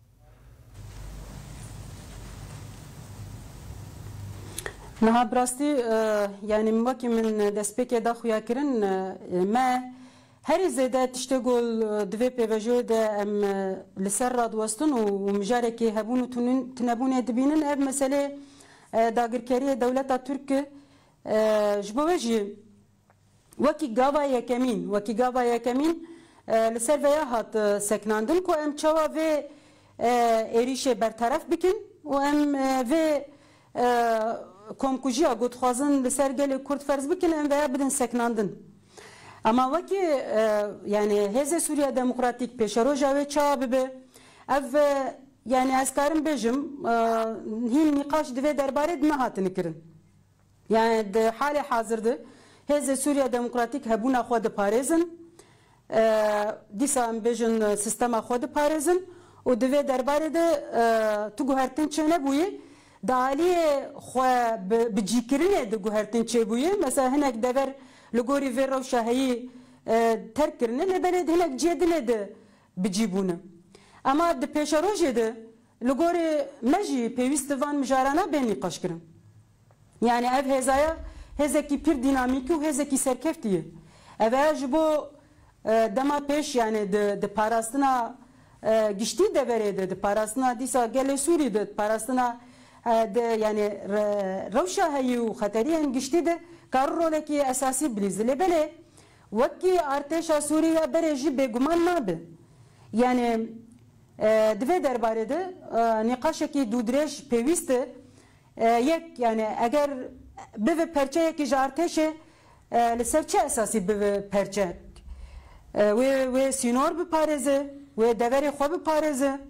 Speaker 3: Niha birastî yani wekî min destpêkê da xuya kirin me herî zêde tiştê gol divê pêvejiyê de em li ser radwestin û mijarekê hebûn û tunebûnê dibînin ev meselê dagirkeriyê dewleta Tirkê ji bo wê jî wekî gava yekemîn wekî gava yekemîn li ser veya hat seknandin ku em çawa vê êrîşê berteref bikin û em vê komkujiya gotxwazin li ser gelê Kurd ferz bikin em veya bidin seknandin. Ama vekî yani Hêzê Sûriya Demokratîk pêşeroja wê çawa bibe ev yani ez karim bêjim hîn nîqaş divê derbarê di nehatine kirin. Yani di halê hazir de Hêzê Sûriya Demokratîk hebûna xwe diparêzin dîsa em bêjin sîstema xwe diparêzin û divê derbarê de tu guhertin çê nebûyê di aliyê xwe bi cîkirinê di guhertin çêbûyê mesela hinek dever li gorî vê rewşa heyî terk kirine lêberê hinek cêdinê de bicîbûne. Ama di pêşerojê de li gorî me jî pêwîst van mijarana bên nîqaş kirin. Yani ev hêzaya hêzekî pir dînamîk û hêzekî serkeftî ye. Ev e ji bo dema pêş yani di parastina giştî deverê de di parastina dîsa gelê Sûrî de parastina yani rewşa heyî û xeteriyên giştî de kar rolekî esasî bilîze lêbelê wekî artêşa Sûriya berê jî bêguman nabe. Yani divê derbarê de nîqaşekî dûdirêj pêwîst e yek yani eger bive perçeyekî ji artêşê li ser çi esasî bive perçe wê wê sînor biparêze wê deverê xwe biparêze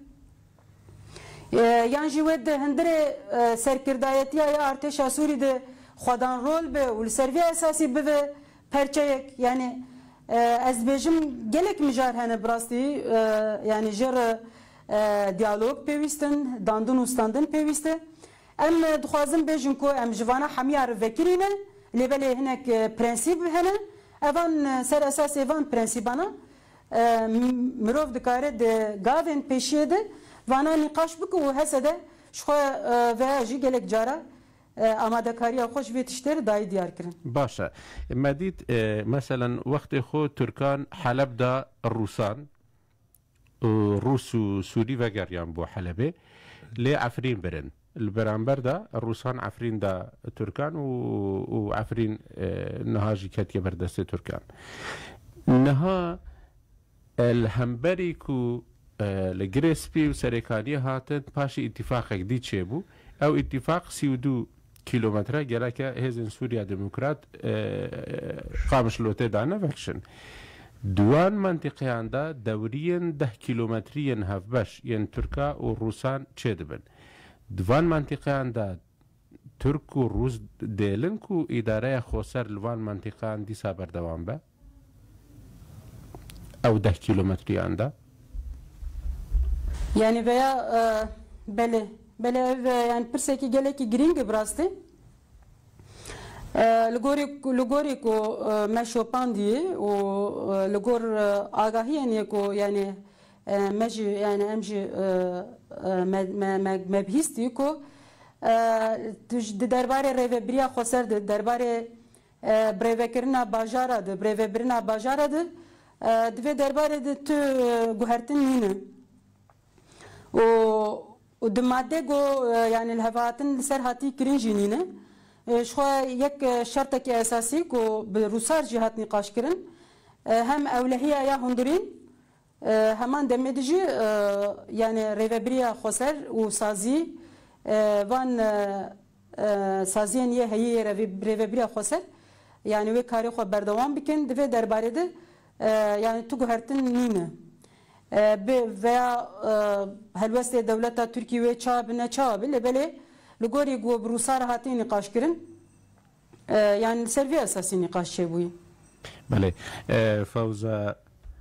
Speaker 3: yan jî wê di hindirê serkirdayetiya ya artêşa Sûrî de xwedan rol be û li ser vê esasî bive perçeyek yani ez dibêjim gelek mijar hene birastî yani jê re diyalog pêwîstin dandin û standin pêwîst e em dixwazin bêjin ku em ji vana hemiyar vekirîne lêbelê hinek prensîp hene evan ser esasê van prensîbana mirov dikare di gavên pêşiyê de vana nîqaş bike û hese de ji xwe veya jî gelek cara amadekariya xwe ji vê tiştê dayî diyar kirin.
Speaker 1: Baş e me dît meselen wextê xwe Türkan Heleb da Rûsan Rûs û Sûrî vegeriyan bo Helebê lê Efrîn birin. Li beramber da Rûsan Efrîn da Türkan û Efrîn niha jî ketiye ber destê Türkan. Niha li hemberî ku li girê spî û serêkaniyê hatin paşê îtîfaqek dî çêbû ew îtîfaq sî û du کیلومترە گەلەکە هێزن سووریا دموکرات قامشلۆتێدا نەبەخشن دوان منتیقیاندا دەوریەن ده کیلومتریەن هەفبەش یەن تورکا و ڕووسان چێ دەبن دوان منتیقیاندا تورک و ڕووس دێلن و ئیدارەیە خۆسەر لەوان منتیقان دیسا بەردەوام بە ئەو ده کیلومتریاندا
Speaker 3: yani veya e, bele bele ev yani pirseki geleki giringi brasti لگوری لگوری کو مشوپاندی و لگور آگاهی یعنی کو یعنی مجی یعنی امجی مبهیستی کو درباره ریوبریا خسر درباره بریوکرنا باجارا ده بریوبرنا باجارا ده دوی درباره ده تو گوهرتن نینه و و دماده گو یعنی الهواتن سر هاتی کرنجی نینه شو یک شرط کی اساسی کو به روسار جهات نقاش کردن هم اولهیه یا هندورین همان دمدجی yani ریوبریا خسر و سازی وان سازین یه هی ریوبریا خسر yani ve kari خو بردوام بکن دوی درباره ده yani تو گهرتن نینه veya helvest devleta Türkiye ve çab ne çab lebele لگوری گو بروسار هاتی نقاش کردن yani servi esası nikaş şey bu.
Speaker 1: بله فوزا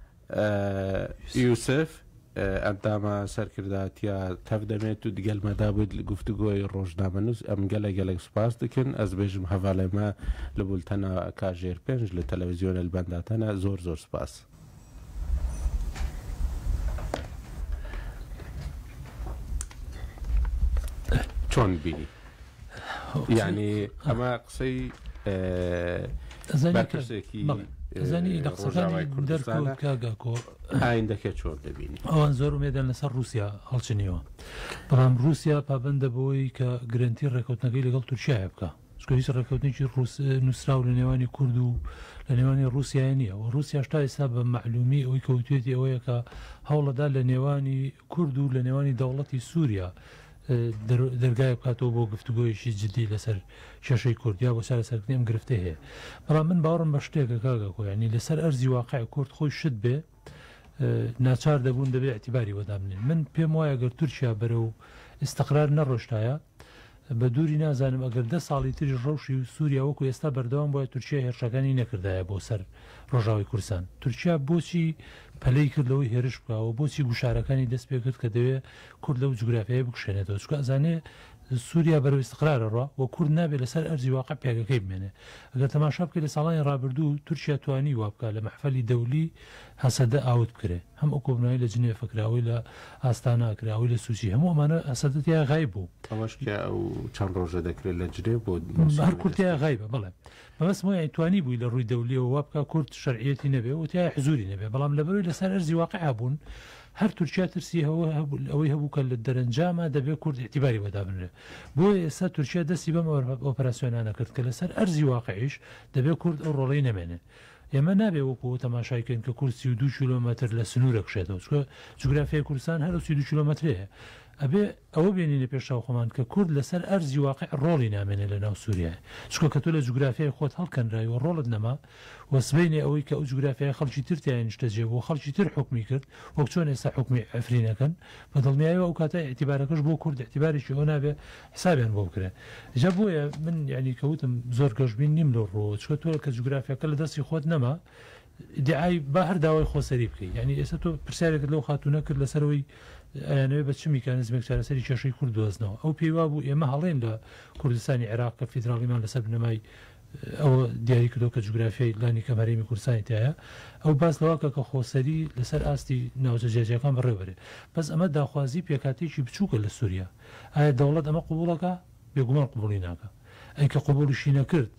Speaker 1: يوسف ئەنداما سەرکرداتیا تەف دەمێت و دیگەلمەدا بوویت لە گفتوگۆی ڕۆژنامەنووس ئەم گەلە گەلێک سوپاس دەکەن ئەس بێژم هەڤالێمە لە بولتەنە کاژێر پێنج لە تەلەڤیزیۆنە لەبەنداتەنە زۆر زۆر سوپاس. چۆن بینی؟ یعنی ئەمە قسەی بەرپرسێکی
Speaker 2: زانی لە قسەکانی دەرکەوت کاگاکۆ
Speaker 1: ئایندەکە چۆن دەبینی؟
Speaker 2: ئەوان زۆر ومێدان لەسەر رووسیا هەڵچنیەوە بەڵام رووسیا پابندە بەوەی کە گرنتی ڕێکەوتنەکەی لەگەڵ تورکیایە بکە چکە هیچ ڕێکەوتنێکی نووسراو لە نێوانی کورد و لە نێوانی رووسیای نییە و رووسیا هێشتا ئێستا بە معلومی ئەوەی کەوتێتی ئەوەیە کە هەوڵەدا لە نێوانی کورد و لە نێوانی دەوڵەتی سووریا دەرگای بکاتەوە بۆ گفتوگۆیشی جدی لەسەر شەشەی کوردیا بۆ سارە سەرکردنی ئەم گرفتە هەیە بەڵام من باوەڕم بە شتێکە کاگاکۆ ینی لەسەر ئەرزی واقعی کورد خۆی شت بێ ناچار دەبوون دەبێت اعتیباری وەدامنێن من پێم وایە گەر تورکیا بەرە و ئستقرار نەڕۆشتایە بە دووری نازانم ئەگەر دە ساڵی تری ڕەوشی و سووریا وەکو ئێستا بەردەوام بۆیە تورکیا هێرشەکانی نەکردایە بۆ سەر ڕۆژاوی کوردستان تورکیا بۆچی پەلەی کردەوەی هێرش بکەوە بۆچی گوشارەکانی دەست پێ کرد کە دەوێت کورد لەو جوگرافیای بکشێنێتەوە چکە ئەزانێ سووریا بەرەو استقرارە ڕوا و کورد نابێت لەسەر ئەرزی واقع پێگەکەی بمێنێ ئەگەر تەماشا بکە لە ساڵانی ڕابردوو تورکیا توانی وا بکە لە مەحفەلی دەولی هەسەدە ئاوت بکرێ هەم ئەو کۆبنەوەی لە جنێ فکراوی لە ئاستانە کراوی لە سوچی هەموو ئەمانە هەسەدەتیا غای بوو
Speaker 1: ئەوەشکە ئەو چەند ڕۆژە دەکرێت لە جرێ بۆ
Speaker 2: هەر کورتیا غایبە بڵێ بەمەسمۆی توانی بووی لە ڕووی دەولیەوە وا بکە کورد شەرعیەتی نەبێ و تیا حزوری نەبێ بەڵام لەبەروی لەسەر ئەرزی واقع بوون هەر تورکیا ترسی ئەوەی هەبوو کە لە دەرەنجامە دەبێت کورد اعتیباری وەدابنرێ بۆ ئێستا تورکیا دەستی بەم ئۆپەراسیۆنانە کرد کە لەسەر ئەرزی واقعیش دەبێت کورد ئەو ڕۆڵەی نەمێنێ ئێمە نابێ وەکو تەماشایکەن کە کورد سی و دوو کیلۆمەتر لە سنوورە کشێتەوە چکە جوگرافیای کوردستان هەر سی و دوو کیلۆمەترەیە ئەبێ ئەوە بێنینە پێشاو خۆمان کە کورد لەسەر ئەرزی واقع ڕۆڵی نامێنێ لە ناو سووریای چکە کە تۆ لە جوگرافیای خۆت هەڵکەنرای و ڕۆڵت نەما وەسبینێ ئەوەی کە ئەو جوگرافیای خەڵکی ترتیان شتەجێ بۆ خەڵکی تر حکمی کرد وەک چۆن ئێستا حکمی ئەفرینەکەن بە دڵنیایەوە ئەو کاتە ئەتیبارەکەش بۆ کورد ئەتیبارێکی ئەو نابێ حسابیان بۆ بکرێ جا بۆیە من یعنی کەوتم زۆر گەشتبین نیم لە ڕۆ چکە تۆ کە جوگرافیاکە لە دەستی خۆت نەما دیعای با هەر داوای خۆسەری بکەیت ینی ئێستا تۆ پرسیارێکت لەو خاتونە کرد لەسەرەوەی ئەیانەوێ بە چ میکانیزمێک چارەسەری کێشەی کورد دۆزنەوە ئەو پێیوا بوو ئێمە هەڵێن لە کوردستانی عێراق کە فیدراڵیمان لەسەر بنەمای ئەوە دیاری کردەوە کە جوگرافیای لانی کەمەرێمی کوردستانی تایە ئەو باس لەواکە کە خۆسەری لەسەر ئاستی ناوچە جێجیەکان بەڕێوەرێ بەس ئەمە داخوازی پێکاتێکی بچووکە لە سووریا ئایا دەوڵەت ئەمە قوبوڵەکە بێگومان قوبوڵی ناکە ئەیکە قوبوڵیشی نەکرد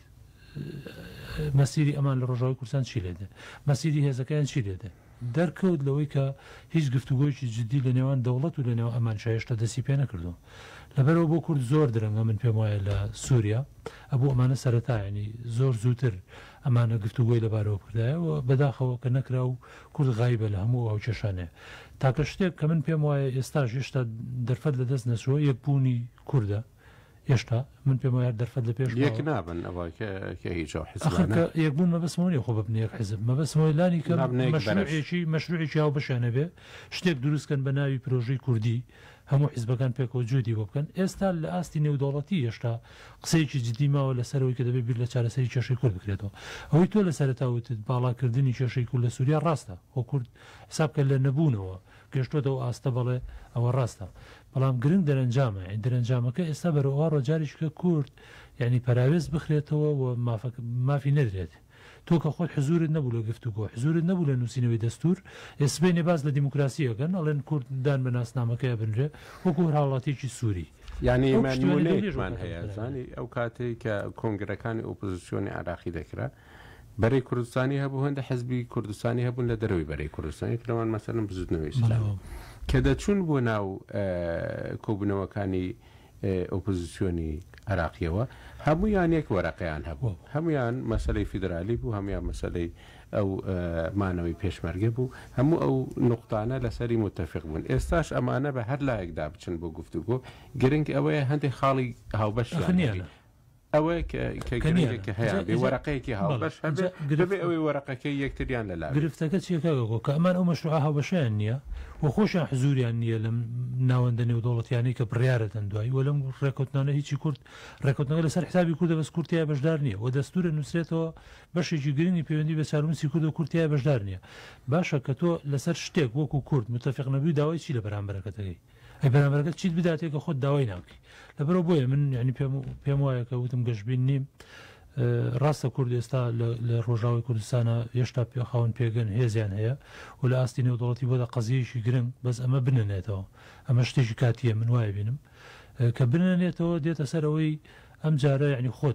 Speaker 2: مەسیری ئەمان لە ڕۆژاوی کوردستان چی لێدە مەسیری هێزەکەیان چی لێدە دەرکەوت لەوەی کە هیچ گفتوگۆیکی جدی لە نێوان دەوڵەت و لە نێو ئەمان شایشتە دەستی پێ نەکردو لەبەرەوە بۆ کورد زۆر درەنگە من پێم وایە لە سووریا ئەبوو ئەمانە سەرەتایانی زۆر زووتر ئەمانە گفتوگۆی لەبارەوە کردایەوە بەداخەوە کە نەکرا و کورد غایبە لە هەموو ئەو کێشانەیە تاکە شتێک کە من پێم وایە ئێستاش هێشتا دەرفەت لە دەست نەچووە یەکبوونی کووردە هێشتا من پێم وایە دەرفەت لە پێش
Speaker 1: یەک نابن ئەوە کە هیچ حزب
Speaker 2: یەکبوون مەبەستمەوەی خۆ ببنێ یەک حزب مەبەستمەوەی لانی کە مەشروعێکی مەشروعێکی هاو بەشانە بێ شتێک دروستکەن بە ناوی پرۆژەی کوردی هەموو حیزبەکان پێکەوە جودی بۆ بکەن ئێستا لە ئاستی نێودوڵەتی هێشتا قسەیەکی جدی ماوە لەسەرەوەی کە دەبێت بیر لە چارەسەری کێشەی کورد بکرێتەوە ئەوەی تۆ لە سەرەتاوتت باڵاکردنی کێشەی کورد لە سووریا ڕاستە خۆ کورد حسابکە لە نەبوونەوە گەشتۆتەوە ئاستە بەڵێ ئەوە ڕاستە بەڵام گرنگ دەرەنجامە دەرەنجامەکە ئێستا بەرەوە ڕۆژاریشکە کورد یعنی پەراوێز بخرێتەوە و مافی نەدرێت تۆ کە خۆت حزورت نەبوو لە گفتوگۆ حزورت نەبوو لە نووسینەوەی دەستور ئێسبێنێ باز لە دیموکراسیەکەن ئەڵێن کورددان بە ناسنامەکەی بنرێ وەکو هەڵاتێکی سووری
Speaker 1: یعنی مانمونێکمان هەیە زانی ئەو کاتێک کە کۆنگرەکانی ئۆپۆزیسیۆنی عراقی دەکرا بەرەی کوردستانی هەبوو هەندە حزبی کوردستانی هەبوون لە دەرەوەی بەرەی کوردستانی کەوان مەسەرم بزودنەوەی ئیسلامی کە دەچوون بۆ ناو کۆبوونەوەکانی ئۆپۆزیسیۆنی عراقیەوە هەمویان یەک وەرەقەیان هەبوو هەمویان مەسەلەی فیدرالی بوو هەمویان مەسەلەی ئەو مانەوەی پێشمەرگە بوو هەموو ئەو نقطانە لەسەری متفق بوون ئێستاش ئەمانە بە هەر لایەکدا بچن بۆ گفتوگۆ گرنگ ئەوەیە هەندێک خاڵی هاوبەش ئەوە کە هەیە بێ وەرەقەیەکی هاوبەش هەبێ ئەوەی وەرەقەکەی یەکتریان لەلا
Speaker 2: گرفتەکە چیەکەگۆ کە ئەمان ئەو مەشروع هاوبەشیان نییە و خۆشیان حزوریان نییە لەم ناوەندە نێودوڵەتیانی کە بڕیارەتەن دوایی و لەم ڕێکوتنانە هیچی کورد ڕێکوتنەکە لەسەر حسابی کوردە بەس کورتیا بەشدار نییە و دەستورە نووسێتەوە بەشێکی گرنگی پەیوەندی بە چارمسی کورد و کورتیا بەشدار نییە باشە کە تۆ لەسەر شتێک وەکو کورد متفق نەبووی داوای چی لە بەرامبەرەکەتەکەی ئەی بەرامبەرەکەت چیت بداتێک کە خۆت داوای ناوکی لەبەرەوە بۆیە من ینی پێم وایە کە وتم گەشتبین نیم ڕاستە کورد ئێستا لە ڕۆژاوی کوردستانە هێشتا پێخاون پێگەن هێزیان هەیە و لە ئاستی نێودوڵەتی بۆدا قەزیەشی گرنگ بەس ئەمە بنێتەوە ئەمە شتێکی کاتیە من وایە بینم کە بنێتەوە دێتە سەرەوەی ئەم جارە ینی خۆت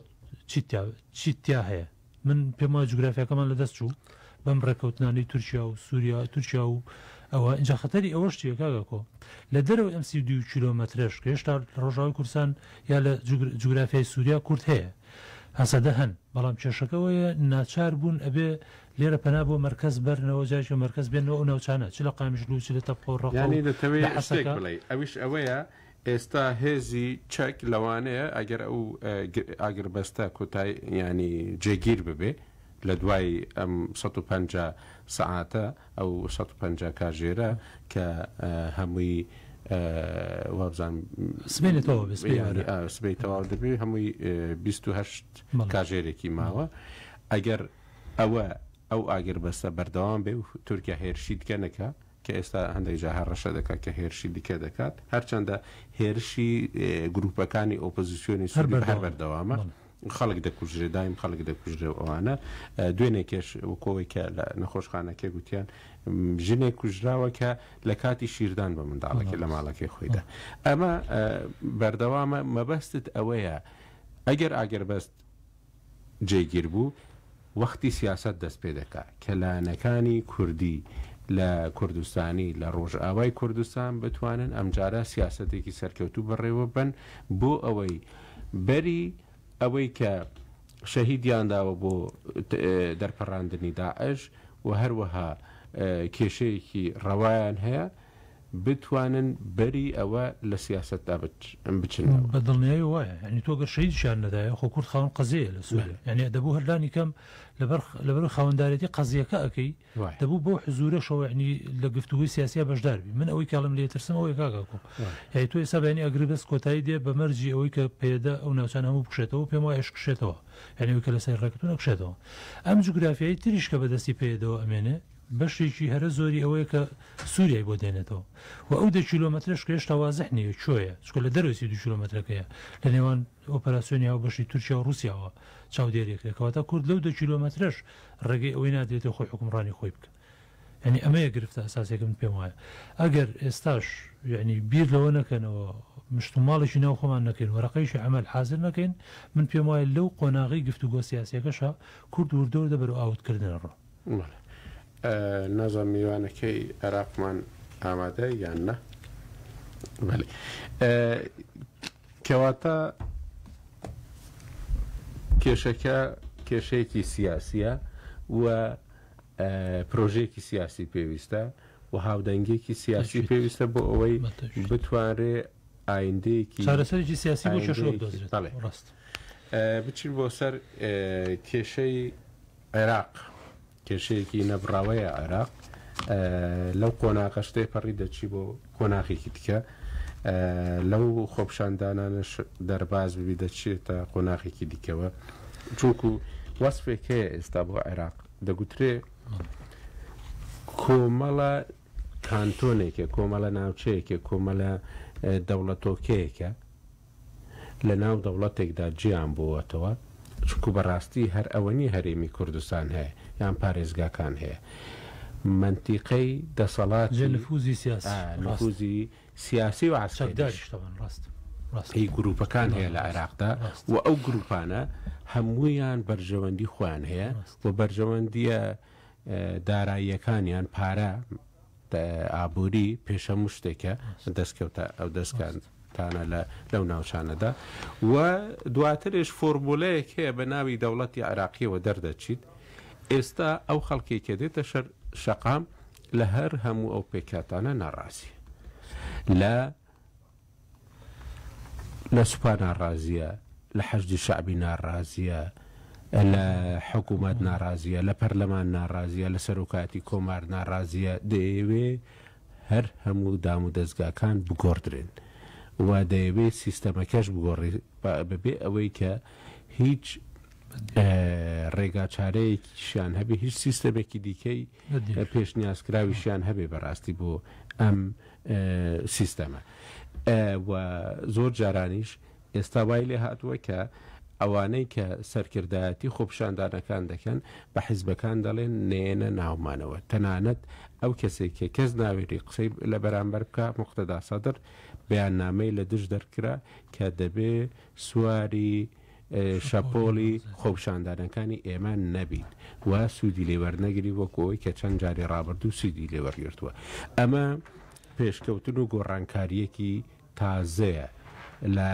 Speaker 2: چیتیا هەیە من پێم وایە جوگرافیەکەمان لەدەست چوو بەم ڕێکەوتنانی تورکیا و سووریا تورکیا و ئەوە اینجا خەتەری ئەوە شتێک کاگەکۆ لە دەرەوە ئەم سی دو کیلۆمەترش کە هێشتا ڕۆژاوی کوردستان یا لە جوگرافیای سووریا کورد هەیە هەسەدە هەن بەڵام کێشەکەەوەیە ناچار بوون ئەبێ لێرە پەنا بۆ مرکز بەرنەوە جایشە مرکز بێنەوە ئەو ناوچانە چ لە قامیشلو چ لە تەپۆڕەکانی
Speaker 1: دەتەوێت شتێک بڵێ ئەویش ئەوەیە ئێستا هێزی چەک لەوانەیە ئەگەر ئەو ئاگربەستە کۆتای ینی جێگیر ببێ لە دوای ئەم سەد و پەنجا سەعاتە ئەو سەد و پەنجا کاژێرە کە هەمووی وابزان سبەی تەواو دەبێت هەمووی بیست و هەشت کاژێرێکی ماوە ئەگەر ئەوە ئەو ئاگربەستە بەردەوام بێ و تورکیا هێرشی دیکەنەکە کە ئێستا هەندێک جا هەر ڕەشە دەکات کە هێرشی دیکە دەکات هەرچەندە هێرشی گروپەکانی ئۆپۆزیسیۆنی سووری هەر بەردەوامە خەڵک دەکوژرێ دایم خەڵک دەکوژرێ ئەوانە دوێنێکێش وەکۆی کە لە نەخۆشخانەکە گوتیان ژنێک کوژراوە کە لە کاتی شیردان بە منداڵەکە لە ماڵەکەی خۆیدا ئەمە بەردەوامە مەبەستت ئەوەیە ئەگەر ئاگەربەست جێگیر بوو وەختی سیاست دەست پێ دەکات کە لایەنەکانی کوردی لە کوردستانی لە ڕۆژئاوای کوردستان بتوانن ئەمجارە سیاسەتێکی سەرکەوتوو بەڕێوە بن بۆ ئەوەی بەری ئەوەی کە شەهیدیانداوە بۆ دەرپەڕاندنی داعش و هەروەها کێشەیەکی ڕەوایان هەیە بتوانن بەری ئەوە لە سیاستدا بچنەوە
Speaker 2: بە دڵنیایی وایە ینی تۆ گەر شەیدیشان نەدایە خۆ کورد خاوەن قەزەیە لە سووریا ینی دەبوو هەرلانی کەم لەبەر خاوەندارێتی قەزیەکە ئەەکەی دەبوو بۆ حزورەشەوە ینی لە گفتوگوی سیاسیا بەشدار بی من ئەوەی کاڵم لێ ترسم ئەوەی کاگاکۆ یعنی تۆ ئێستا بەینی ئەگربەست کۆتایی دێ بە مەرجی ئەوەی کە پێدا ئەو ناوچان هەموو بکشێتەوە پێم وایە شکشێتەوە ینی ئەوەی کە لەسەر ڕێکەوتن نەکشێتەوە ئەم جوگرافیایی تریش کە بەدەستی پێدەوە ئەمێنێ بەشێکی هەرە زۆری ئەوەیە کە سووریای بۆ دێنێتەوە و ئەو دە کیلۆمەترش کە هێشتا وازەح نیە چۆیە چکە لە دەروسی دو کیلۆمەترەکەیە لە نێوان ئۆپەراسیۆنی هاو بەشی تورکیا و رووسیاوە چاودێریەکەواتە کورد لەو دە کیلۆمەترش ڕێگەی ئەوەی نادێتەوە خۆی حکومڕانی خۆی بکە ینی ئەمەیە گرفتە ئەساسێکم پێم وایە ئەگەر ئێستاش یعنی بیر لەوە نەکەنەوە مشتوماڵێکی ناو خۆمان نەکەین وەرەقەیشی عەمەل حازر نەکەین من پێم وایە لەو قۆناغی گفتوگۆ سیاسیەکەشە کورد وردەوە دەبەرەوە ئاوتکردنەڕۆ
Speaker 1: نازان میوانەکەی عێراقمان ئامادە یان نە کەواتە کێشەکە کێشەیەکی سیاسیە و پرۆژەیەکی سیاسی پێویستە و هاودەنگێکی سیاسی پێویستە بۆ ئەوەی بتوانرێ ئایندەیەکی
Speaker 2: چارەسەرێکی سیاسی بۆ چێشەوە
Speaker 1: ئایندەیەکی-
Speaker 2: بدۆزرێت
Speaker 1: بەڵێ.
Speaker 2: ڕاست
Speaker 1: بچین بۆ سەر کێشەی عێراق کێشەیەکی نەبراوەیە عێراق لەو قۆناغەشتەی پەڕی دەچی بۆ قۆناغێکی دیکە لەو خۆپشاندانانش دەرباز ببی دەچێتە قۆناغێکی دیکەوە چونکو وەسفێک هەیە ئێستا بۆ عێراق دەگوترێ کۆمەڵە کانتۆنێکە کۆمەڵە ناوچەیەکە کۆمەلە دەوڵەتۆکەیەکە لە ناو دەوڵەتێکدا جیان بووەتەوە چونکو بەڕاستی هەر ئەوەنی هەرێمی کوردستان هەیە یان پارێزگاکان هەیە منتیقەی دەسەڵات
Speaker 2: نفوزی سیاسی
Speaker 1: نفوزی سیاسی و عسکەری
Speaker 2: ڕاست
Speaker 1: هی گروپەکان هەیە لە عێراقدا و ئەو گروپانە هەموویان بەرژەوەندی خۆیان هەیە و بەرژەوەندیە داراییەکانیان پارە ئابووری پێشەمو شتێکە دەستکەوتە ئەو دەستکانتانە لە لەو ناوچانەدا و دواترش فۆرمولەیەک هەیە بە ناوی دەوڵەتی عێراقیەوە دەردەچیت ئێستا ئەو خەڵکێکە دێتە شەقام لە هەر هەموو ئەو پێکاتانە ناڕازی لە لە سوپا ناڕازیە لە حەشدی شعبی ناڕازیە لە حکوومەت ناڕازیە لە پەرلەمان ناڕازیە لە سەرۆکاتی کۆمار ناڕازیە دەیەوێ هەر هەموو دام و دەستگاکان بگۆڕدرێن و دەیەوێت سیستەمەکەش بگۆڕی بەبێ ئەوەی کە هیچ ڕێگا چارەیەکیشیان هەبێ هیچ سیستەمێکی دیکەی پێشنیازکراویشیان هەبێ بەڕاستی بۆ ئەم سیستەمە و زۆر جارانیش ئێستا وای لێ هاتووە کە ئەوانەی کە سەرکردایەتی خۆپشاندانەکان دەکەن بە حیزبەکان دەڵێن نێنە ناومانەوە تەنانەت ئەو کەسێک کە کەس ناوێری قسەی لە بەرامبەر بکە موقتەدا سەدر بەیان نامەی لە دژ دەرکرا کە دەبێ سواری شەپۆلی خۆپشاندانەکانی ئێمە نەبیت و سوودی لێوەرنەگری وەکەوەی کە چەند جاری ڕابردوو سوودی لێوەرگرتووە ئەمە پێشکەوتن و گۆڕانکاریەکی تازەیە لە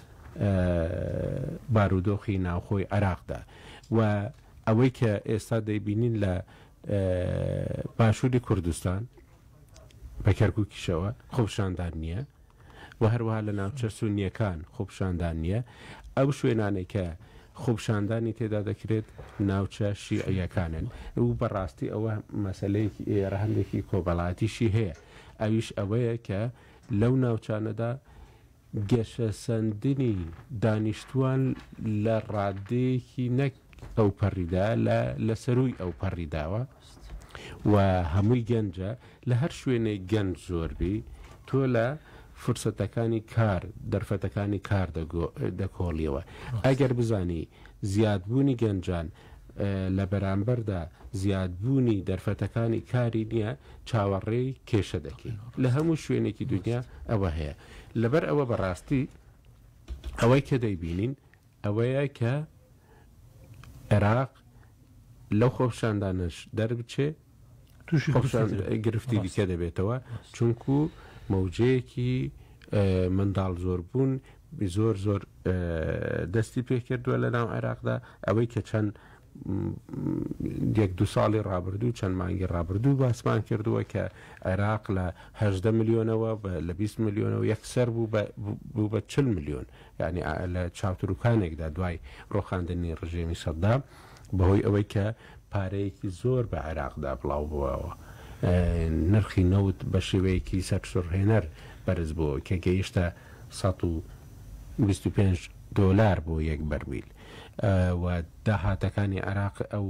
Speaker 1: بارودۆخی ناوخۆی عێراقدا و ئەوەی کە ئێستا دەیبینین لە باشووری کوردستان بە کەرکووکیشەوە خۆپشاندان نییە و هەروەها لە ناوچە سونیەکان خۆپشاندان نییە ئەو شوێنانێک کە خۆپشاندانی تێدا دەکرێت ناوچە شیعیەکانن و بەڕاستی ئەوە مەسەلەیەکی ئێرە هەندێکی کۆبەڵاتیشی هەیە ئەویش ئەوەیە کە لەو ناوچانەدا گەشە سەندنی دانیشتوان لە ڕادەیەکی نەک ئەو پەڕیدا لە سەروی ئەو پەڕیداوە و هەمووی گەنجە لە هەر شوێنەی گەنج زۆربی تۆ لە فرسەتەکانی کار دەرفەتەکانی کار دەکۆڵیەوە ئەگەر بزانی زیادبوونی گەنجان لە بەرامبەردا زیادبوونی دەرفەتەکانی کاری نییە چاوەڕێی کێشە دەکەی لە هەموو شوێنێکی دنیا ئەوە هەیە لەبەر ئەوە بەڕاستی ئەوەی کە دەیبینین ئەوەیە کە عێراق لەو خۆپشاندانش دەربچێ تووشی گرفتی دیکە دەبێتەوە چونکو مەوجەیەکی منداڵ زۆر بوون زۆر زۆر دەستی پێکردووە لە ناو عێراقدا ئەوەی کە چەند یەک دو ساڵی ڕابردوو چەند مانگی ڕابردوو باسمان کردووە کە عێراق لە هەژدە ملیۆنەوە لە بیست ملیۆنەوە یەکسەر بوو بە چل ملیۆن یعنی لە چاوتروکانێکدا دوای ڕۆخاندنی ڕژێمی سەدام بەهۆی ئەوەی کە پارەیەکی زۆر بە عێراقدا بڵاو بووەوە نرخی نەوت بە شێوەیەکی سەرسڕهێنەر بەرز بووە کە گەیشتە سەد و بیست و پێنج دۆلار بۆ یەک بەرمیل و داهاتەکانی عێراق ئەو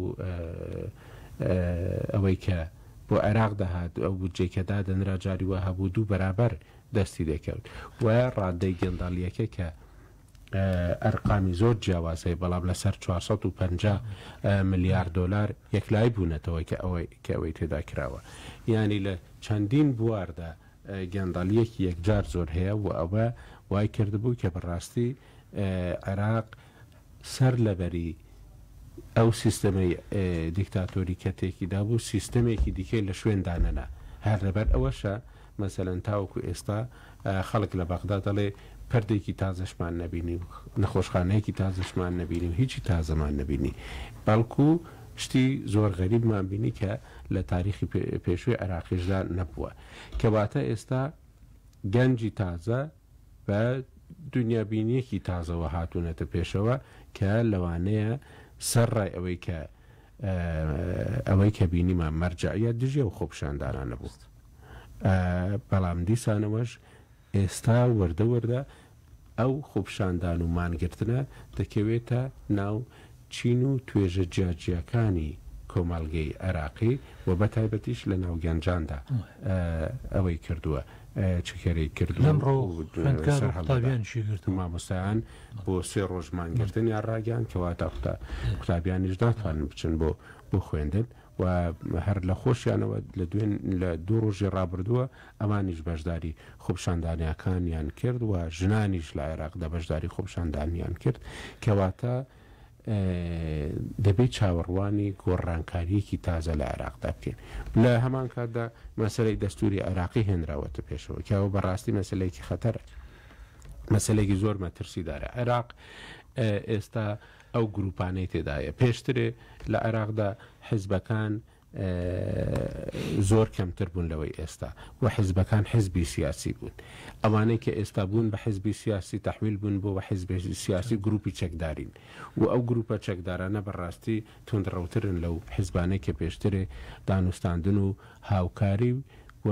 Speaker 1: ئەوەی کە بۆ عێراق داهات ئەو بودجێکەدا دەنرا جاری وە هەبوو دوو بەرابەر دەستی دەکەوت و ڕادەی گەنداڵیەکە کە ئەرقامی زۆر جیاوازەی بەڵام لەسەر چوارسەد و پەنجا ملیار دۆلار یەکلای بوونەتەوە کە ئەوەی کە ئەوەی تێدا کراوە یعنی لە چەندین بواردا گەنداڵیەکی یەکجار زۆر هەیە و ئەوە وای کردبوو کە بەڕاستی عێراق سەر لەبەری ئەو سیستەمەی دیکتاتۆری کە تێکیدا بوو سیستەمێکی دیکەی لە شوێندانەنا هەر لەبەر ئەوەشە مەسەلەن تاوەکو ئێستا خەڵک لە بەغدا دەڵێ پەردێکی تازەشمان نەبینی نەخۆشخانەیەکی تازەشمان نەبینی و هیچی تازەمان نەبینی بەڵکو شتی زۆر غەریبمان بینی کە لە تاریخی پێشووی عێراقیشدا نەبووە کەواتە ئێستا گەنجی تازە بە دنیابینیەکی تازەوە هاتوونەتە پێشەوە کە لەوانەیە سەرڕای ئەوەی کە ئەوەی کە بینیمە مەرجعە دژێ و خۆپشاندانانە بوو بەڵام دیسانەوەش ئێستا وەردە وەردە ئەو خۆپشاندان و مانگرتنە دەکەوێتە ناو چین و توێژە جیاجیەکانی کۆمەڵگەی عێراقی و بە تایبەتیش لە ناو گەنجاندا ئەوەی کردووە چکەرەی کردو مامۆستایان بۆ سێ ڕۆژمانگرتن یان ڕاگەیان کەواتە قوتابیانیش ناتوانن بچن بۆ بۆ خوێندن و هەر لە خۆشیانەوە لە دوێن لە دوو ڕۆژی ڕابردووە ئەمانیش بەشداری خۆپشاندانیەکانیان کرد و ژنانیش لە عێراقدا بەشداری خۆپشاندانیان کرد کەواتە دەبێت چاوەڕوانی گۆڕانکاریەکی تازە لە عێراقدا بکەین لە هەمان کاتدا مەسەلەی دەستوری عێراقی هێنراوەتە پێشەوە کەەوە بەڕاستی مەسلەیەکی خەتەرە مەسلەیەکی زۆر مەترسیدارە عێراق ئێستا ئەو گروپانەی تێدایە پێشترێ لە عێراقدا حیزبەکان زۆر کەمتر بوون لەوەی ئێستا و حیزبەکان حیزبی سیاسی بوون ئەوانەی کە ئێستا بوون بە حیزبی سیاسی تەحویل بوون بۆ بە حیزبی سیاسی گروپی چەکدارین و ئەو گروپە چەکدارانە بەڕاستی تونندڕەوترن لەو حیزبانەی کە پێشترێ دانوستاندن و هاوکاری و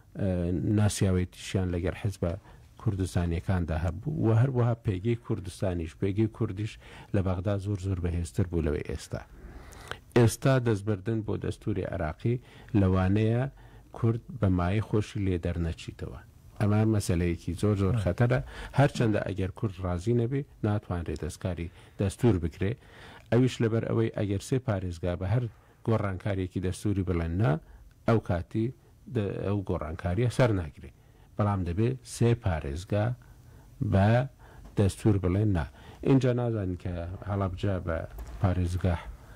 Speaker 1: ناسیاوێتیشیان لەگەر حیزبە کوردستانیەکاندا هەبوو و هەروەها پێگەی کوردستانیش پێگەی کوردیش لە بەغدا زۆر زۆر بەهێزتر بوو لەوەی ئێستا ئێستا دەستبردن بۆ دەستوری عێراقی لەوانەیە کورد بە مای خۆشی لێ دەرنەچیتەوە ئەمە مەسەلەیەکی زۆر زۆر خەتەرە هەرچەندە ئەگەر کورد ڕازی نەبێ ناتوانرێت دەستکاری دەستور بکرێ ئەویش لەبەر ئەوەی ئەگەر سێ پارێزگا بە هەر گۆڕانکارێکی دەستوری بڵێن نا ئەو کاتی ئەو گۆڕانکاریە سەر ناگرێت بەڵام دەبێت سێ پارێزگا بە دەستور بڵێن نا اینجا نازانین کە هەڵەبجا بە پارێزگا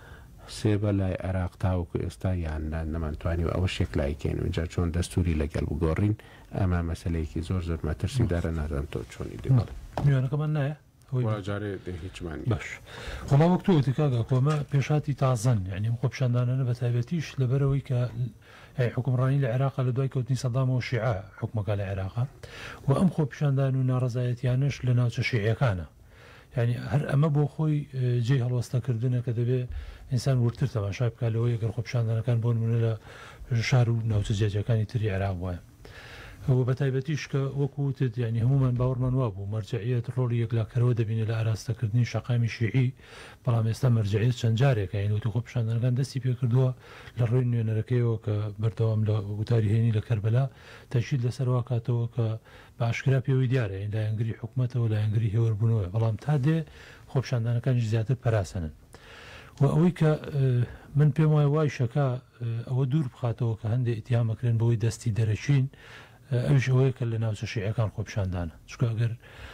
Speaker 1: سێ بە لای عێراق تاوەکو ئێستا یان نەمانتوانی و ئەوە شێک لایکەین و اینجا چۆن دەستوری لەگەڵ بگۆڕین ئەمە مەسەلەیەکی زۆر زۆر مەترسیدارە نازانم تۆ چۆنی دێت
Speaker 2: میوانەکەمان نایە
Speaker 1: جارێ هیچمانی
Speaker 2: باش خۆڵا وەک تۆ تکاگە کۆمە پێشاتی تازەن یعنی ئەم خۆپشاندانانە بە تایبەتیش لەبەرەوەی کە حکومڕانی لە عێراق لە دوای کەوتنی سەدامەوە شیعە حکومەکە لە عێراقا و ئەم خۆپشاندان و ناڕزایەتیانش لە ناوچە شیعەکانە یعنی هەر ئەمە بۆ خۆی جێ هەڵوەستەکردنە کە دەبێت ئینسان ورتر تەماشای بکات لەوەی گەر خۆپشاندانەکان بۆ نمونە لە شار و ناوچە جێجەکانی تری عێراق وایە ئەوە بە تایبەتیش کە وەکوتت یعنی هەمومان باوەڕمان وا بوو مەرجعیەت ڕۆڵی یەکلاکەرەوە دەبینێت لە ئاراستەکردنی شەقامی شیعی بەڵام ئێستا مەرجعیت چەند جارێکە یعنی وتی خۆپشاندانەکان دەستی پێکردووە لە ڕووی نوێنەرەکەیەوە کە بەردەوام لە وتاری هێنی لە کەربەلا تەشید لەسەروا کاتەوە کە باشکرا پێوەی دیارە ئین لایەنگری حکوومەتەوە لایەنگری هێوەربوونەوە بەڵام تا دێ خۆپشاندانەکانیش زیاتر پەراسەنن و ئەوەی کە من پێم وایە وای شەکا ئەوە دوور بخاتەوە کە هەندێک ئیتیامەکرێن بەوەی دەستی دەرەچین ئەوش ئەوەیە کە لە ناوچە شیعەکان خۆپشاندانە چکە ئەگەر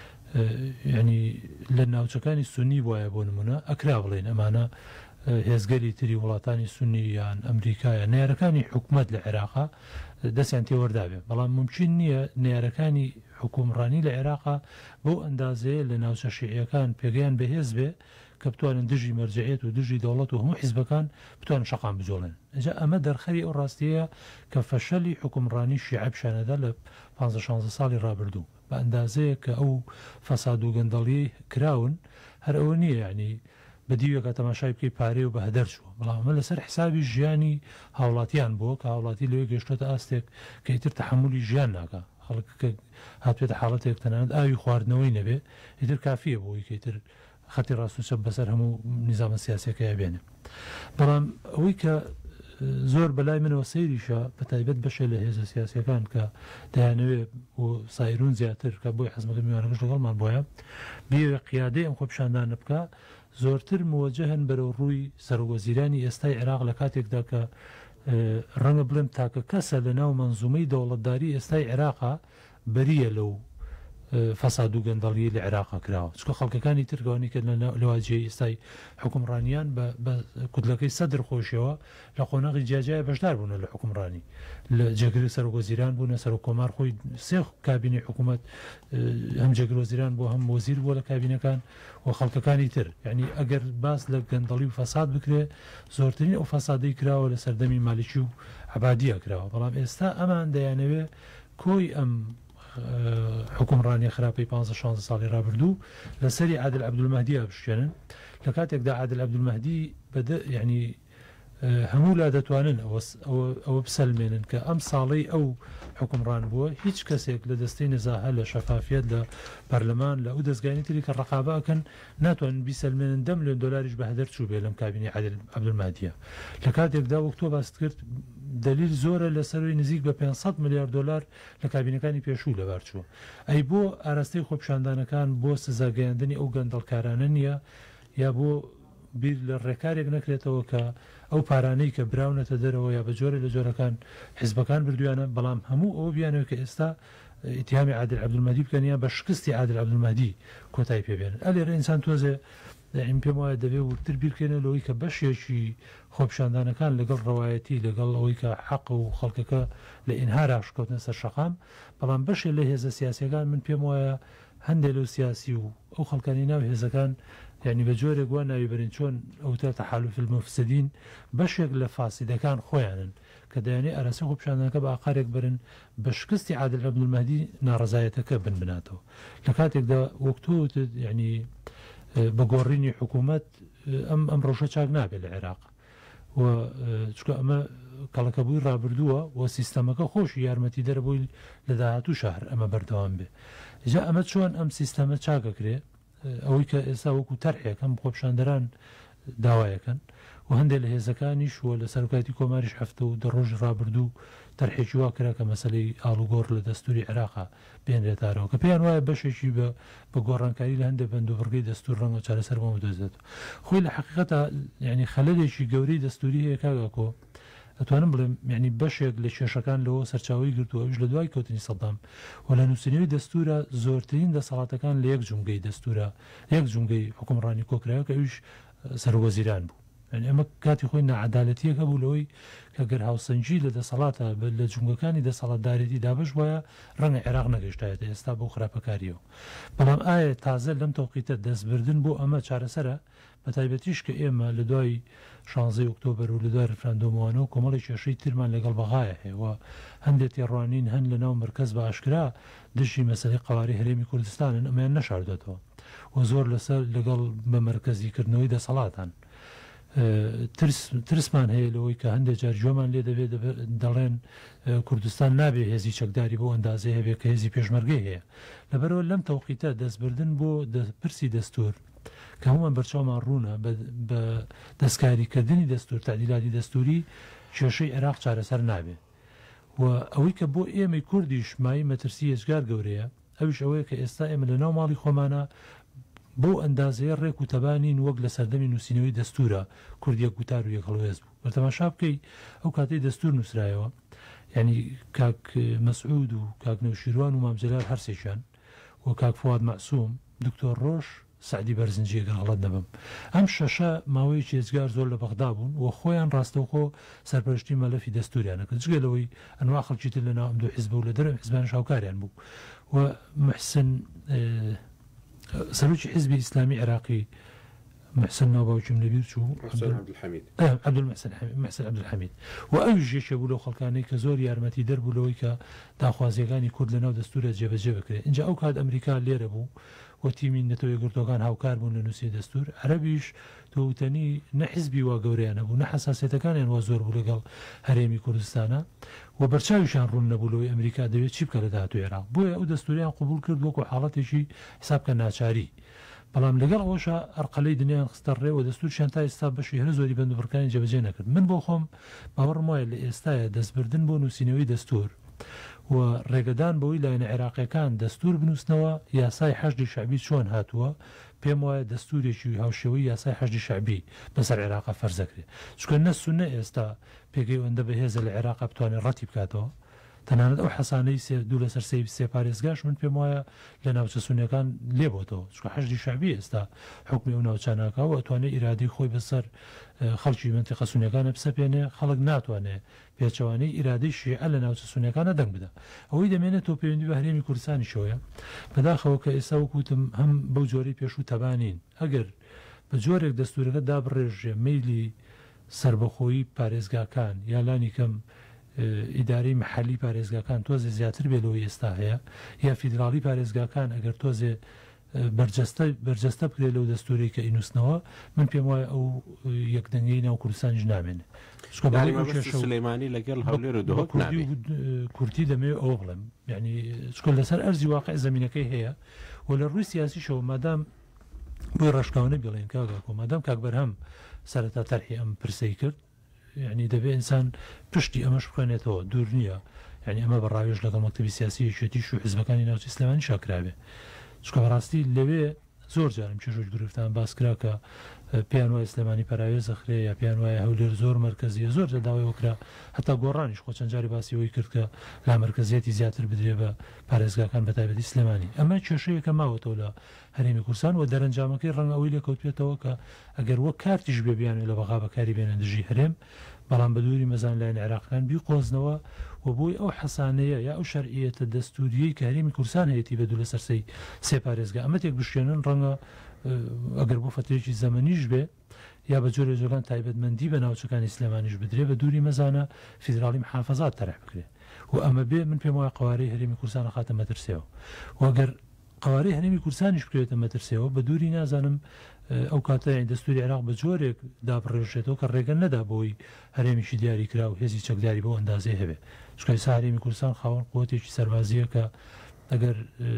Speaker 2: ینی لە ناوچەکانی سونی وایە بۆ نمونە ئەکرا بڵێن ئەمانە هێزگەری تری وڵاتانی سونی یان ئەمریکایە نێرەکانی حکوومەت لە عێراقا دەستیان تێوەردابێ بەڵام ممکن نییە نێرەکانی حکومڕانی لە عێراقا بۆ ئەندازەیە لە ناوچە شیعەکان پێگەیان بەهێز بێ کە بتوانن دژی مەرجعیت و دژی دەوڵەت و هەموو حیزبەکان بتوانن شەقام بجۆڵن ئەجا ئەمە دەرخەری ئەو ڕاستیەیە کە فەشەلی حکومڕانی شیعە پیشانەدا لە پانزە شانزە ساڵی ڕابردوو بە ئەندازەیە کە ئەو فەساد و گەندەڵی کراون هەر ئەوە نییە یعنی بەدیوەکە تەماشای بکەی پارێ و بە هەدەر چووە بەڵامە لەسەر حسابی ژیانی هاوڵاتیان بووە کە هاوڵاتی لەوێ گەشتۆتە ئاستێک کە ئیتر تەحملی ژیان ناکە خەڵک هاتوێتە حاڵەتێک تەنانەت ئاوی خواردنەوەی نەبێ ئیتر کافیە بۆی کە ئیتر خەتی ڕاست و چەپ بەسەر هەموو نیزامە سیاسەکەی بێنێ بەڵام ئەوەی کە زۆر بەلای منەوە سەیریشە بە تایبەت بەشێ لە هێزە سیاسەکان کە دەیانەوێت و سایرون زیاتر کە بۆی حەزمەکە میوانەکەش لەگەڵمان بۆیە بێ قیادەی ئەم خۆپشاندانە بکە زۆرتر موەجهن بەرەو ڕووی سەرۆەزیرانی ئێستای عێراق لە کاتێکدا کە ڕەنگە بڵێم تاکە کەسە لە ناو مەنزومەی دەوڵەتداری ئێستای عێراقا بەریە لەو فەساد و گەندەڵی لە عێراقا کراوە چکە خەڵکەکانی ترگەوانی کە لەواجێ ئێستای حکومڕانیان بە کوتلەکەی سەدر خۆشیەوە لە قۆناغی جیاجایە بەشدار بوون لە حکومڕانی لە جێگری سەرۆگۆزیران بوون سەر و کۆمار خۆی سێ کابینی حکوومەت هەم جێگرۆزیران بۆ هەم وەزیر بووە لە کابینەکان و خەڵکەکانی تر یعنی ئەگەر باس لە گەندەڵی و فەساد بکرێ زۆرترین ئەو فەسادەی کراوە لە سەردەمی مالیکی و عەبادیە کراوە بەڵام ئێستا ئەمان دەیانەوێ کۆی ئەم حکومڕانی خراپەی پانزە شانزە ساڵی ڕابردوو لەسەری عادل عەبدولمەهدیە بشکێنن لە کاتێکدا عادل عەبدولمەهدی بەدە یعنی هەموو لا دەتوانن ئەوە بسەلمێنن کە ئەم ساڵی ئەو حکومڕان بووە هیچ کەسێک لە دەستەی نەزاهە لە شەفافیت لە پەرلەمان لە ئەو دەستگانی تری کە ڕقابەکەن ناتوانن بیسەلمێنن دە ملیۆن دۆلاریش بە هەدەر چوو بێ لەم کابینی عادل عەبدولمەهدیە لە کاتێکدا وەک تۆ باست کرد دلیل زۆرە لەسەروی نزیک بە پێنجسەد ملیارد دۆلار لە کابینەکانی پێشوو لەبار چووە ئەی بۆ ئاراستەی خۆپیشاندانەکان بۆ سزاگەیاندنی ئەو گەندەڵکارانە نییە یا بۆ بیر لە ڕێکارێک نەکرێتەوە کە ئەو پارانەی کە براونەتە دەرەوە یا بە جۆرە لە جۆرەکان حیزبەکان بردویانە بەڵام هەموو ئەوە بیانەوە کە ئێستا ئیتیهامی عادل عەبدولمەهدی بکەنیان بە شکستی عادل عەبدولمەهدی کۆتایی پێبێنن ئەلێرە ئینسان تۆزێ ئیم پێم وایە دەبێ ورتر بیرکەێنە لەوەی کە بەشێکی خۆپیشاندانەکان لەگەڵ ڕەوایەتی لەگەڵ ئەوەی کە حەق و خەڵکەکە لە ئینهارا شکەوتنە سەر شەقام بەڵام بەشێ لە هێزە سیاسیەکان من پێم وایە هەندێک لەو سیاسی و ئەو خەڵکانی ناو هێزەکان یعنی بە جۆرێک وان ناوی بەرین چۆن ئەوتە تەحالوف المفسدین بەشێک لە فاسیدەکان خۆیانن کە دەیانێ ئەراسی خۆپیشاندانەکە بە ئاقارێک برن بە شکستی عادل عەبدولمەهدی ناڕەزایەتەکە بن بناتەوە لە کاتێکدا وەکتۆ یعنی بە گۆڕینی حکوومەت ئەم ئەم ڕۆژە چاک نابێت لە عێراق و چکە ئەمە کەڵەکە بووی ڕابردووە و سیستەمەکە خۆشی یارمەتی دەربووی لە داهاتوو شار ئەمە بەردەوام بێ جا ئەمە چۆن ئەم سیستەمە چاکەکرێ ئەوەی کە ئێستا وەکو تەرحێکم خۆپیشاندەران داوایەکەن و هەندێک لە هێزەکانیش وە لە سەرکاتی کۆماریش هەفتە و دە ڕۆژ ڕابردوو تەرحێکی وا کرا کە مەسەلەی ئاڵوگۆڕ لە دەستوری عێراقا بێنرێتارەوە کە پێیان وایە بەشێکی بە بە گۆڕانکاری لە هەندێک بەندوبڕگەی دەستور ڕەنگە چارەسەر بۆ دۆزێت خۆی لە حقیقەتە یعنی خەلەلێکی گەورەی دەستوری هەیە کاگاکۆ ئەتوانم بڵێم یعنی بەشێک لە کێشەکان لەوە سەرچاوی گرتووە ئەوش لە دوای کەوتنی سەدام و لە نووسینەوەی دەستورە زۆرترین دەسەڵاتەکان لە یەک جونگەی دەستورە یەک جونگەی حکومڕانی کۆکرایەوە کە ئەوش سەروەزیران بوو ئەمە کاتی خۆی نەعەدالەتیەکە بوو لەوەی کە گەر هاوسەنجی لە دەسەڵاتە لە جونگەکانی دەسەڵاتدارێتی دابش وایە ڕەنگە عێراق نەگەشتایەتە ئێستا بۆ خراپەکاریەوە بەڵام ئایا تازە لەم تەوقیتە دەستبردن بۆ ئەمە چارەسەرە بە تایبەتیش کە ئێمە لە دوای شانزەی ئۆکتۆبەر و لە دوای ڕفراندۆمەوانەوە کۆمەڵی کێشەی ترمان لەگەڵ بەغایە هەیە هەندێک تێڕوانین هەن لە ناو مرکز بە ئاشکرا دژی مەسەلەی قەواری هەرێمی کوردستانن ئەمەیان نەشاردێتەوە و زۆر لەسەر لەگەڵ بە مرکزیکردنەوەی دەسەڵاتان ترسمان هەیە لەوەی کە هەندێک جار جۆمان لێ دەبێت دەڵێن کوردستان نابێ هێزی چەکداری بۆ ئەندازێ هەبێت کە هێزی پێشمەرگەی هەیە لەبەرەوە لەم تەوقیتە دەستبردن بۆ پرسی دەستور کە هەمومان بەرچاومان ڕوونە بە دەستکاریکردنی دەستور تعدیلاتی دەستوری کێشەی عێراق چارەسەر نابێت و ئەوەی کە بۆ ئێمەی کوردیش مای مەترسی ێجگار گەورەیە ئەوش ئەوەیە کە ئێستا ئێمە لە ناو ماڵی خۆمانە بۆ ئەندازەیە ڕێک و تەبانین وەک لە سەردەمی نووسینەوەی دەستورە کوردیە گوتار و یەکەڵوێز بوو بەتەماشا بکەی ئەو کاتەی دەستور نووسرایەوە ینی کاک مەسعود و کاک نەوشیروان و مامجلال هەرسێکیان و کاک فواد مەعسووم دکتۆر ڕۆژ سعدی بەرزنجی گەر هەڵەت نەبم ئەم شەشە ماوەی چێزگار زۆر لە بەغدا بوون و خۆیان ڕاستەوخۆ سەرپەرشتی مەلەفی دەستوریانە کرد جگەلەوەی ئەنوا خەڵکی تر لەناو ئەم دوو حیزب و لە دەرەوە حیزبان شاوکاریان بوو و محسن سەرۆکی حیزبی ئیسلامی عێراقی محسن ناوباوکیم لەبیر چوو عەبدولمەحسن عەبدولحەمید و ئەویش یەکێک بوو لەو خەڵکانەی کە زۆر یارمەتی دەربوو لەوەی کە داخوازیەکانی کورد لەناو دەستورە جێبەجێ بکرێت اینجا ئەو کات ئەمریکا لێرە بوو و تیمی نەتەوەی گرتوەکان هاوکار بوون لە نووسی دەستور عەرەبیش تۆوتەنی نە حیزبی وا گەورەیان نەبوو نە حەساسیەتەکانیان وا زۆر بوو لەگەڵ هەرێمی کوردستانە و بەرچاویشان ڕوون نەبوو لەوەی ئەمریکا دەوێت چی بکە لە داهاتووی عێراق بۆیە ئەو دەستوریان قبول کرد وەکو حاڵەتێکی حسابکە ناچاری بەڵام لەگەڵ ئەوەشە ئەرقەلەی دنیایان خستە ڕێ و دەستورشیان تا ئێستا بەشی هەر زۆری بەندوبڕەکانی جێبەجێ نەکرد من بۆ خۆم باوەڕم وایە لە ئێستایە دەستبردن بۆ نووسینەوەی دەستور و ڕێگەدان بەوەی لایەنە عێراقیەکان دەستور بنووسنەوە یاسای حەشدی شەعبی چۆن هاتووە پێم وایە دەستورێکی هاوشێوەی یاسای حەشدی شەعبی بەسەر عێراقا فەرزەکرێت چونکە نە سونە ئێستا پێگەی ئەوەندە بەهێزە لە عێراقا بتوانێت ڕەتی بکاتەوە تەنانەت ئەو حەسانەی دوو لەسەر سێ سێپارێزگاش من پێم وایە لە ناوچە سونیەکان لێبۆتەوە چونکە حەشدی شەعبی ئێستا حکمی ئەو ناوچاناکەوە ئەتوانێت ئیرادەی خۆی بەسەر خەڵکی منتیقە سونیەکانە بسەپێنێ خەڵک ناتوانێت پێچەوانەی ئیرادەی شیعە لە ناوچە سونیەکانە دەنگ بدە ئەوەی دەمێنێتەوە پەیوەندی بە هەرێمی کوردستانی شۆیە بەداخەوە کە ئێستا وەکوتم هەم بەو جۆرەی پێشوو تەبانین ئەگەر بە جۆرێک دەستورەکە دابڕێژێ مەیلی سربەخۆیی پارێزگاکان یالانی کەم ئیداری محلی پارێزگاکان تۆزێ زیاتر بێلەوەی ئێستا هەیە یا فیدراڵی پارێزگاکان ئەگەر تۆزێ بەرجەستە بکرێت لەو دەستوری کە ئینووسنەوە من پێم وایە ئەو یەکدەنگی ناو کوردستانیش نامێنێ
Speaker 1: سلەیمانی لەگەڵ هەولێر و دۆ
Speaker 2: کورتی دەمێ ئەوە بڵێم یعنی چکۆ لەسەر ئەرزی واقع زمینەکەی هەیە و لە ڕووی سیاسیشەوە مادام بۆی ڕشکاوانە بڵێن کاگاکۆ مادام کاک بەرهەم سەرەتا تەرحی ئەم پرسەی کرد یعنی دەبێت ئینسان پشتی ئەمەش بخوێنێتەوە دوور نییە یعنی ئەمە بەڕاوێژ لەگەڵ مەکتەبی سیاسی شێتیش و حیزبەکانی ناوچەی ئیسلامی شاکرابێ چکە بەڕاستی لەوێ زۆر جارم چێژۆش گرفتان باس کرا کە پێیان وایە سلێمانی پەراوێ زەخرێ یا پێیان وایە هەولێر زۆر مرکزیە زۆر لە داوای وەکرا هەتا گۆڕانیش خۆ چەند جاری باسی ئەوەی کرد کە لا مرکزیەتی زیاتر بدرێ بە پارێزگاکان بە تایبەتی سلێمانی ئەمە کێشەیەکە ماوەتەوە لە هەرێمی کوردستان و دەرەنجامەکەی ڕەنگە ئەوەی لێکەوتێتەوە کە ئەگەر وەک کارتیش بێ بیانێ لە بەغا بەکاری بێنە دژی هەرێم بەڵام بە دووری مەزان لایەن عێراقیان بیقۆزنەوە و بۆی ئەو حەسانەیە یا ئەو شەرعیەتە دەستوریەی کە هەرێمی کوردستان هەیەی بە دوو لە سەرسەی سێ پارێزگا ئەمە تێک بشێنن ڕەنگە ئەگەر بۆ فترێکی زەمەنیش بێ یا بە جۆرە جۆگان تایبەتمەندی بە ناوچەکانی سلێمانیش بدرێ بە دووری مەزانە فیدراڵی محافەزات تەرح بکرێ و ئەمە بێ من پێم وایە قوارەی هەرێمی کوردستان خاتە مەترسیەوە و ئەگەر قوارەی هەرێمی کوردستانیش بکرێتە مەترسیەوە بە دووری نازانم ئەو کاتە دەستوری عێراق بە جۆرێک دابڕێژێتەوە کە ڕێگە نەدا بۆی هەرێمیشی دیاری کرا و هێزی چەکداری بۆ ئەندازێ هەبێ چکای هەرێمی کوردستان خاوەن قوتێکی سەربازیە کە ئەگەر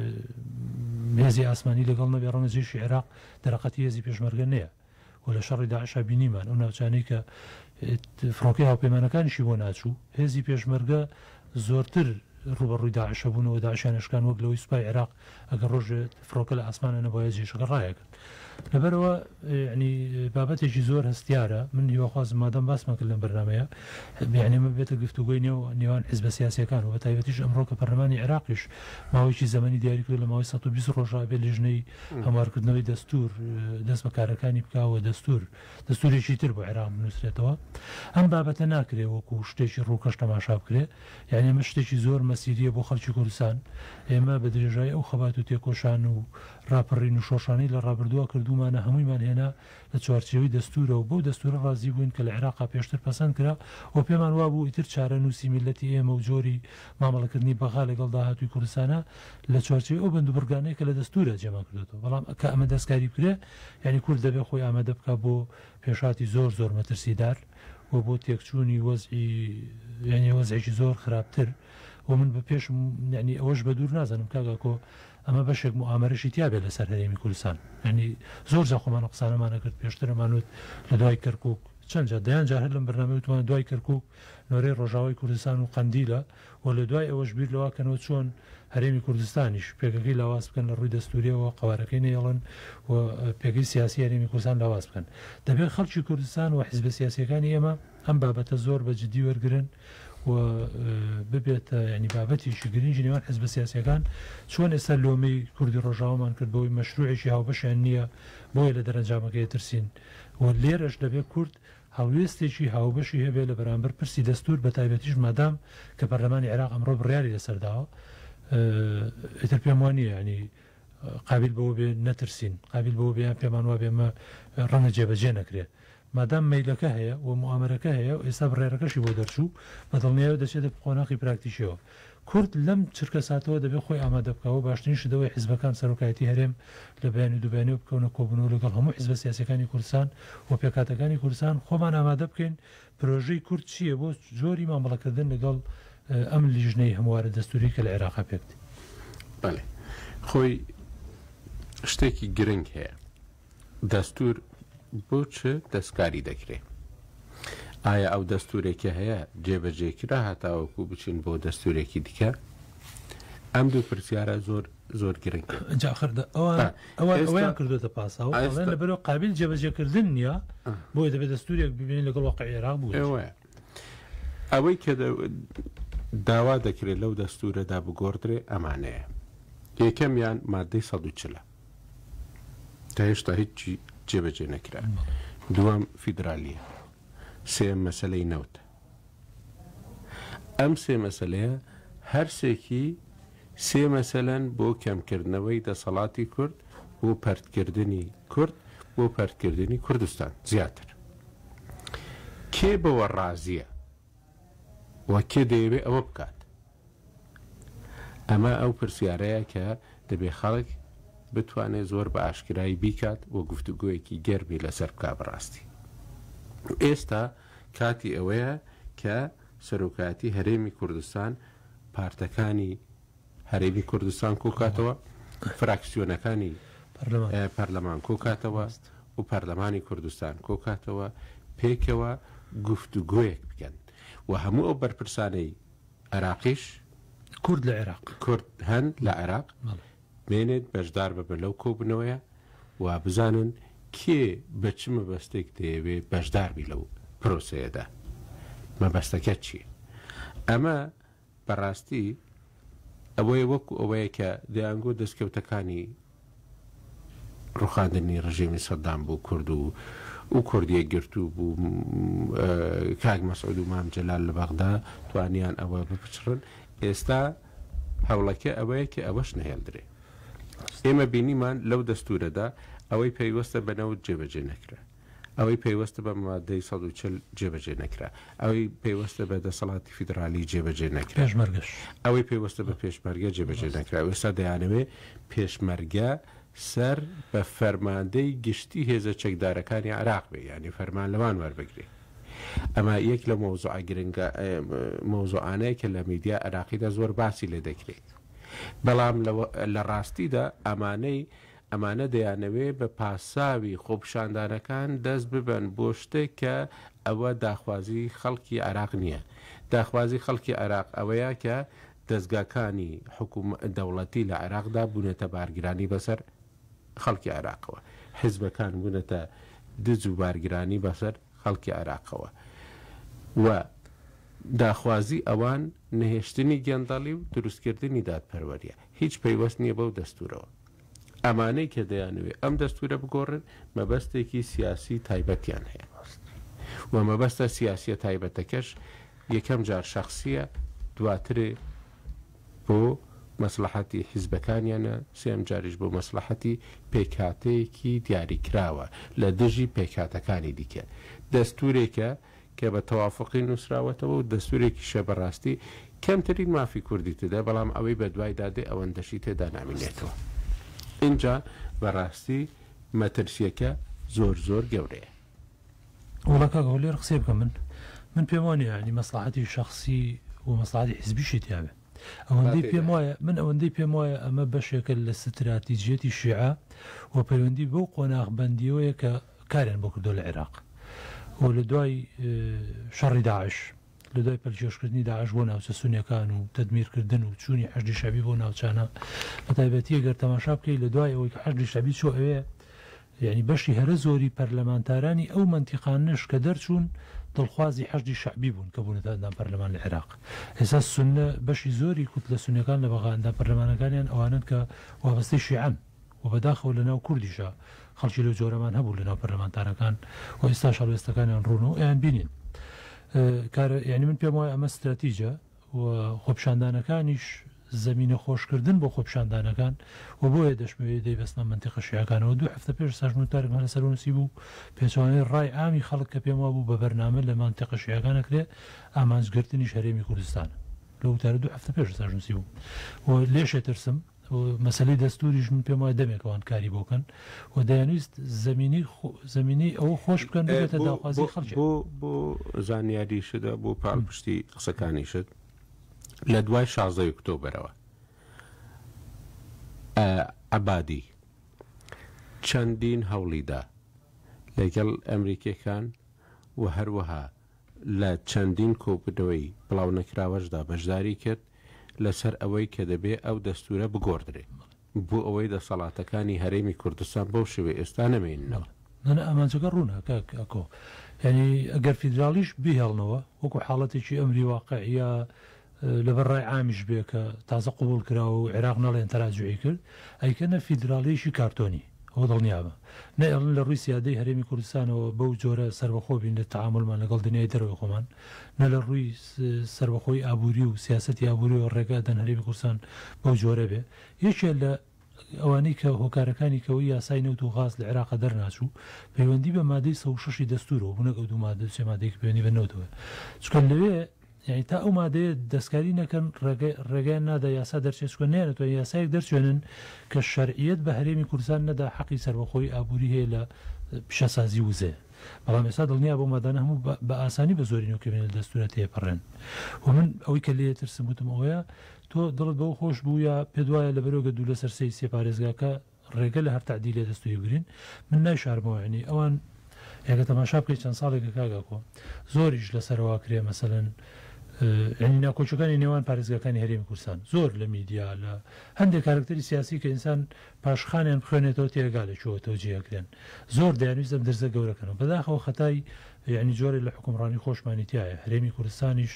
Speaker 2: هێزی ئاسمانی لەگەڵ نەبێ ڕەنگە جێشی عێراق دەرەقەتی هێزی پێشمەرگە نییە و لە شەڕی داعشا بینیمان ئەو ناوچانەی کە فڕۆکەی هاوپەیمانەکانیشی بۆ ناچوو هێزی پێشمەرگە زۆرتر ڕوبەڕووی داعشە بوونەوە داعشانشکان وەک لەوەی سوپای عێراق ئەگەر ڕۆژێت فڕۆکە لە ئاسمانە نەبایە جێشەکە ڕایەکرد لەبەرەوە ینی بابەتێکی زۆر هەستیارە من هیواخوازم مادەم باسمان کرد لەم بەرنامەیە یعنیمە بێتە گفتوگوی نێو نێوان حیزبە سیاسیەکان و بە تایبەتیش ئەمڕۆ کە پەرلەمانی عێراقیش ماوەیەکی زەمەنی دیاری کرد لە ماوەی سەد و بیست ڕۆژە بێ لێژنەی هەموارکردنەوەی دەستور دەست بەکارەکانی بکاوە دەستور دەستورێکی تر بۆ عێراق بنووسرێتەوە ئەم بابەتە ناکرێ وەکو شتێکی ڕووکەش تەماشا بکرێ یعنی ئەمە شتێکی زۆر مەسیریە بۆ خەڵکی کوردستان ئێمە بە درێژایی ئەو خەبات و تێکۆشان و ڕاپەڕین و شۆشانی لە ڕابردووە کردومانە هەموویمان هێنا لە چوارچێوەی دەستورە و بۆ دەستورە ڕازی بووین کە لە عێراقا پێشتر پەسەند کرا و پێمان وا بوو ئیتر چارە نووسی میلەتی ئێمە و جۆری مامەڵەکردنی بەغا لەگەڵ داهاتووی کوردستانە لە چوارچێوی ئەو بند و بڕگانەیە کە لە دەستورە جێمان کردێتەوە بەڵام کە ئەمە دەستکاری بکرێ یعنی کورد دەبێ خۆی ئامادە بکە بۆ پێشاتی زۆر زۆر مەترسیدار و بۆ تێکچوونی وەزعی یعنی وەزعێکی زۆر خراپتر و من بە پێش یعنی ئەوەش بە دوور نازانم کاگاکۆ ئەمە بەشێک موامەرەشی تیابێت لەسەر هەرێمی کوردستان ینی زۆر جا خۆمان قسانەمانە کرد پێشترمانوت لە دوای کەرکووک چەند جا دەیان جا هەر لەم بەرنامەوتوان دوای کەرکووک نۆرەی ڕۆژاوای کوردستان و قەندیلە و لە دوای ئەوەش بیر لەواکەنەوە چۆن هەرێمی کوردستانیش پێگەکەی لاواز بکەن لە ڕووی دەستوریەوە قوارەکەی نێڵن و پێگەی سیاسی هەرێمی کوردستان لاواز بکەن دەبێت خەڵکی کوردستان و حیزبە سیاسیەکانی ئێمە ئەم بابەتە زۆر بە جددی وەرگرن و ببێتە ینی بابەتیشی گرنگی نێوان حیزبە سیاسیەکان چۆن ئێستا لۆمەی کوردی ڕۆژاومان کرد بەوەی مەشروعێکی هاوبەشیان نییە بۆیە لە دەرەنجامەکەی ترسین و لێرەش دەبێت کورد هەڵوێستێکی هاوبەشی هەبێت لە بەرامبەر پرسی دەستور بە تایبەتیش مادام کە پەرلەمانی عێراق ئەمڕۆ بڕیاری لەسەرداوە ئیتر پێم وانە ینی قابل بەوە بێ نەترسین قابل بەوە بێیان پێمان وا بێمە ڕەنگە جێبەجێ نەکرێت مادام مەیلەکە هەیە و موامەرەکە هەیە و ئێستا بڕێرەکەشی بۆ دەرچوو بەدڵنیایەوە دەچێتە قۆناغی پراکتیشیەوە کورد لەم چرکە ساتەوە دەبێت خۆی ئامادە بکەوە باشترین شدەوەی حیزبەکان سەرۆکایەتی هەرێم لە بەیانی دووبیانەوە بکەونە کۆبوونەوە لەگەڵ هەموو حیزبە سیاسیەکانی کوردستان و پێکاتەکانی کوردستان خۆمان ئامادە بکەین پرۆژەی کورد چییە بۆ جۆری مامەڵەکردن لەگەڵ ئەم لیژنەی هەموارە دەستوری کە لە عێراقا پێکت
Speaker 1: بەڵێ خۆی شتێکی گرنگ هەیە دەستور بۆ چ دەستکاری دەکرێت ئایا ئەو دەستورێکی هەیە جێبەجێکرا هەتاوەکو بچین بۆ دەستورێکی دیکە ئەم دوو پرسیارە زۆر زۆر گرنگ
Speaker 2: ئەویان کردوێتە پاسەوە لەبەرەوە قابل جێبەجێکردن نییە بۆی دەبێت دەستورێک ببینین لەگەڵ واقعی عێراق بوو
Speaker 1: ئەوەی کە داوا دەکرێت لەو دەستورەدا بگۆڕدرێ ئەمانەیە یەکەمیان مادەی سەد و چلە تا هێشتا هیچی جێبەجێ نەکرا دووەم فیدرالیە سێم مەسەلەی نەوتە ئەم سێ مەسەلەیە هەرسێکی سێ مەسەلەن بۆ کەمکردنەوەی دەسەڵاتی کورد بۆ پەرتکردنی کورد بۆ پەرتکردنی کوردستان زیاتر کێ بەوە ڕازیە وە کێ دەیەوێت ئەوە بکات. ئەمە ئەو پرسیارەیە کە دەبێ خەڵک بتوانێت زۆر بە ئاشکرایی بیکات و گفتوگویەکی گەرمی لەسەر بکا بەڕاستی. ئێستا کاتی ئەوەیە کە سەرۆکاتی هەرێمی کوردستان پارتەکانی هەرێمی کوردستان کۆکاتەوە، فراکسیۆنەکانی پەرلەمان کۆکاتەوە و پەرلەمانی کوردستان کۆکاتەوە، پێکەوە گفتوگویەک بکەن و هەموو ئەو بەرپرسانەی عێراقیش
Speaker 2: کورد لە عێراق
Speaker 1: کورد هەن لە عێراق بێنێت بەشدار ببن لەو کۆبنەوەیە و بزانن کێ بە چ مەبەستێک دەیەوێت بەشداربی لەو پرۆسەیەدا، مەبەستەکە چیە. ئەمە بەڕاستی ئەوەیە وەکو ئەوەیە کە دەیانگۆ دەستکەوتەکانی ڕوخاندنی ڕژێمی سەدام بوو کورد و و کوردیە گرتو بوو کاک مەسعود و مام جەلال لە بەغدا توانیان ئەوە بپچڕن. ئێستا هەوڵەکە ئەوەیە کە ئەوەش نەهێڵدرێ. ئێمە بینیمان لەو دەستورەدا ئەوەی پێیوەستە بەنەوت جێبەجێ نەکرا، ئەوەی پێیوەستە بە مادەی سەد و چل جێبەجێ نەکرا، ئەوەی پێیوەستە بە دەسەڵاتی فیدرالی جێبەجێ نەکرا،
Speaker 2: پێشمەرگەش
Speaker 1: ئەوەی پێیوەستە بە پێشمەرگە جێبەجێ نەکرا. ئێستا دەیانەوێ پێشمەرگە سەر بە فەرماندەی گشتی هێزە چەکدارەکانی عێراق بێ، ینی فەرمان لەوان وەربگرێ. ئەمە یەک لە مۆزوع گرنگە مۆزوعانەیە کە لە میدیا عێراقیدا زۆر باسی لێ دەکرێت. بەڵام لە ڕاستیدا ئەمانەی ئەمانە دەیانەوێ بە پاساوی خۆپشاندانەکان دەست ببن بۆ شتێک کە ئەوە داخوازی خەڵکی عێراق نییە. داخوازی خەڵکی عێراق ئەوەیە کە دەستگاکانی حکومەت دەوڵەتی لە عێراقدا بوونەتە بارگرانی بەسەر خەڵکی عێراقەوە، حیزبەکان بوونەتە دز و بارگرانی بەسەر خەڵکی عێراقەوە و داخوازی ئەوان نەهێشتنی گەندەڵی و دروستکردنی دادپەروەریە. هیچ پەیوەست نییە بەو دەستورەوە. ئەمانەی کە دەیانوێت ئەم دەستورە بگۆڕن مەبەستێکی سیاسی تایبەتیان هەیە و مەبەستە سیاسیە تایبەتەکەش یەکەم جار شەخصیە، دواترێ بۆ مەسلحەتی حیزبەکانیانە، سێم جاریش بۆ مەسلحەتی پێکهاتەیەکی دیاریکراوە لە دژی پێکهاتەکانی دیکە. دەستورێکە کە بە تەوافقی نووسراوەتەوە و دەستورێکی شە بەڕاستی کەمترین مافی کوردی تێدا، بەڵام ئەوەی بە دوای دادێ ئەوەندەشی تێدا نامینێتەوە. اینجا بەڕاستی مەترسیەکە زۆر زۆر گەورەیە.
Speaker 2: وڵاکە گەولێر قسێ بکە من من پێم وانە ینی مەسلحەتی شەخصی و مەسلحەتی حیزبیشی تیاوێ. ئەوەندەی پێم وایە من ئەوەندەی پێم وایە ئەمە بەشێکە لە ستراتیژێتی شیعە و پەیوەندی بەو قۆناغبەندیەوەیە کە کاریان بۆ کردو لە عێراق و لە دوای شەڕی داعش، لە دوای پەلکێشکردنی داعش بۆ ناوچە سونیەکان و تەدمیرکردن و چوونی حەشدی شەبی بۆ ناوچانە، بە تایبەتی ئەگەر تەماشا بکەی لە دوای ئەوەی کە حەشدی شەبی چۆ ئەوەیە، یعنی بەشی هەرە زۆری پەرلەمانتارانی ئەو منتیقانش کە دەرچوون دڵخوازی حەشدی شەعبی بوون کە بوونەتەندان پەرلەمان لە عێراق. ئێستا سونە بەشی زۆری کوت لە سونیەکان لە بەغاندان پەرلەمانەکانیان ئەوانن کە وابەستەی شیعەن و بەداخەوە لە ناو کوردیشە خەڵکی لەو جۆرەمان هەبوو لە ناو پەرلەمانتارەکان و ئێستا شەڵوێستەکانیان ڕوون و ئەیان بینین. یعنی من پێم وایە ئەمە استراتیجە و خۆپشاندانەکانیش زمینە خۆشکردن بۆ خۆپشاندانەکان و بۆیە دەشمەوێت دەیبەستنە منتیقە شیعەکانەوە. دوو هەفتە پێش سەرژنوتارێکمان لەسەر نووسی بوو پێچوانەی ڕای ئامی خەڵک کە پێم وا بوو بە بەرنامە لە منتیقە شیعەکانەکرێ ئامانجگرتنی هەرێمی کوردستانە لە وتارە دوو هەفتە پێش سەرژنووسی بوو و لێشێ ترسم مەسەلەی دەستوریش من پێم وایە دەمێکەوەن کاری بۆکەن و دەیانویست زمینی زمینی ئەوە خۆش بکەن بێتە داخوازی خەڵکی.
Speaker 1: بۆ بۆ زانیاریشدا بۆ پاڵپشتی قسەکانیشت لە دوای شازدەی ئۆکتۆبەرەوە عەبادی چەندین هەوڵیدا لەگەڵ ئەمریکیەکان و هەروەها لە چەندین کۆبنەوەی بڵاو نەکراوەشدا بەشداری کرد لەسەر ئەوەی کە دەبێ ئەو دەستورە بگۆڕدرێت بۆ ئەوەی دەسەڵاتەکانی هەرێمی کوردستان بەو شێوەیە ئێستا نەمێننەوە.
Speaker 2: نە ئەمانجەکە ڕوونە کاکۆ، ینی ئەگەر فیدرالیش بهێڵنەوە وەکو حاڵەتێکی ئەمری واقعە لەبەر ڕای عامیش بێ کە تازە قوبول کراوە و عێراق نەڵێن تەراجوعی کرد ئەیکەنە فیدرالیشی کارتۆنی ئەوە دڵنیابە نەڵن لە ڕووی سیادەی هەرێمی کوردستانەوە بەو جۆرە سەربەخۆ بین لە تەعاملمان لەگەڵ دنیای دەرەوەی خۆمان، نە لە ڕووی سەربەخۆی ئابووری و سیاسەتی ئابووری و ڕێگادەن هەرێمی کوردستان بەو جۆرە بێ. یەکێ لە ئەوانەی کە هۆکارەکانی کەوەی یاسای نەوت و غاز لە عێراق دەرناچوو پەیوەندی بە مادەی سە و شەشی دەستورەوە بوونەکە دوو مادە سێ مادەیەک پەیوەندی بە نەوتەوە، چکە لەوێ یعنی تا ئەو مادەیە دەستکاری نەکەن ڕێگەیان نادا یاسا دەرچێتکە نێنێتەوە یاسایەک دەرچێنن کە شەرعیەت بە هەرێمی کوردستان نەدا حەقی سەربەخۆی ئابووری هەیە لە پیشەسازی وزێ بەڵام ئێستا دڵنیا بۆ مادانە هەموو بە ئاسانی بە زۆری نوکەبێنە دەستورە تێپەڕێن و من ئەوەی کە لێ ترسم وتم ئەوەیە تۆ دڵت بەو خۆش بوو یا پێ وایە لە بەرەوەگە دوو لەسەر سەی سێ پارێزگاکە ڕێگە لە هەر تعدیل لێ دەستوری بگرین من نایشارمەوە ینی ئەوان یاکە تەماشا بکەیت چەند ساڵێکە کاگاکۆ زۆریش لەسەرەوە کرێ مەسەلەن ینی ناکۆچەکانی نێوان پارێزگاکانی هەرێمی کوردستان زۆر لە میدیا لە هەندێک کارکتەری سیاسی کە ئینسان پاشخانیان بخوێنێتەوە تێگالێکەوە تۆجیەکرێن زۆر دەیانویستم دەرزە گەورەکەنەوە بەداخەوە خەتای یعنی جۆرە لە حکومڕانی خۆشمانی تایە هەرێمی کوردستانیش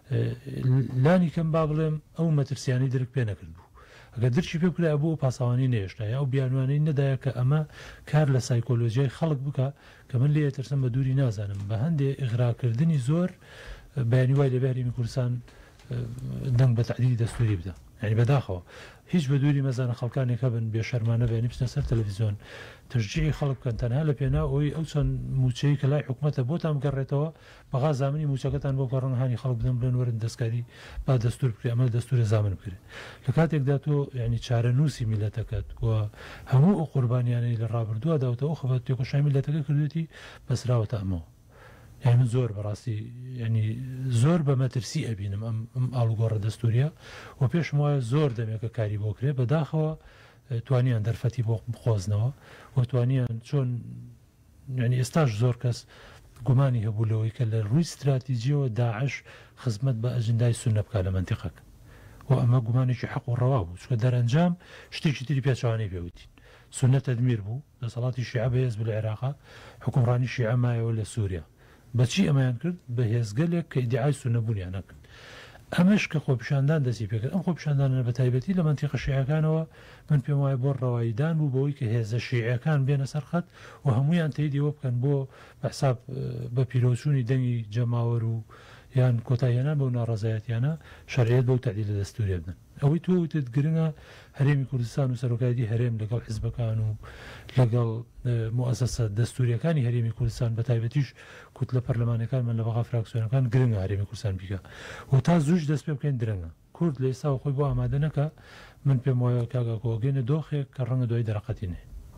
Speaker 2: لانی کەم با بڵێم ئەو مەترسیانی درک پێ نەکرد بوو ئەگە درچی پێ بکرای بوو پاسەوانی نێشتا یا ئەو بیانوانەی نەدایە کە ئەمە کار لە سایکۆلۆژیای خەڵک بکە کە من لێ ترسم بە دووری نازانم بە هەندێک ئیغراکردنی زۆر بەیانی وای لە هەرێمی کوردستان دەنگ بە تعدیلی دەستوری بدە ینی بەداخەوە هیچ بە دووری مەزانە خەڵکانێکە بن بێ شەرمانە بێنی بچنە سەر تەلەڤیزیۆن تشجیعی خەڵک بکەن تەنها لە پێنا ئەوی ئەو چەند موچەی کە لای حکوومەتە بۆتان بگەڕێتەوە بەغا زامنی موچەکەتان بۆ ڕەنهانی خەڵک بدەن بڵێن وەرن دەستکاری با دەستور بکرێ ئەمە دەستورە زامن بکرێت لە کاتێکدا تۆ ینی چارە نووسی میلەتەکەت وە هەموو ئەو قوربانیانەی لە ڕابردووە داوتەوە خەبەت تێکۆشای میلەتەکە کردوێتی بەسراوەتە ئەمەوە یعنی من زۆر بەڕاستی ینی زۆر بە مەترسی ئەبینم ئەم ئاڵوگۆڕە دەستوریە و پێشم وایە زۆر دەمێکە کاری بۆ کرێ بەداخەوە توانیان دەرفەتی بۆ بخۆزنەوە و توانیان چۆن ینی ئێستاش زۆر کەس گومانی هەبوو لەوەی کە لە ڕووی استراتیجیەوە داعش خزمەت بە ئەجندای سونە بکە لە منتیقەکە و ئەمە گومانێکی حەق و ڕەوا بوو چکە دەرەنجام شتێکی تری پێچوانەی پێوتین سونە تەدمیر بوو دەسەڵاتی شیعە بەهێز لە عێراق حکومڕانی شیعە مایەوە لە سووریا بەچی ئەمەیان کرد بە هێزگەلێک کە ئیدعای سونەبوونیان نەکرد ئەمەش کە خۆپیشاندان دەستی پێکرد ئەم خۆپیشاندانە بە تایبەتی لە منتیقە شیعەکانەوە من پێم وایە بۆ ڕەواییدان بوو بەوەی کە هێزە شیعەکان بێنە سەرخەت و هەمویان تەیدیەوە بکەن بۆ بەحساب بە پیرۆچوونی دەنگی جەماوەر و یان کۆتاییانە بەو ناڕەزایەتیانە شەریعەت بەو تعدیل لە دەستوریە بدەن ئەوەی تۆ وتت گرنگە هەرێمی کوردستان و سەرۆکایەتی هەرێم لەگەڵ حیزبەکان و لەگەڵ موسسە دەستوریەکانی هەرێمی کوردستان بە تایبەتیش کوت لە پەرلەمانەکانمان لە بەغا فراکسیۆنەکان گرنگە هەرێمی کوردستان بیکە و تا زووش دەست پێ بکەین درەنگە کورد لە ئێستا خۆی بۆ ئامادە نەکە من پێم وایە کاگاکۆگەێنە دۆخێک کە ڕەنگە دوای دەرەقەتینێ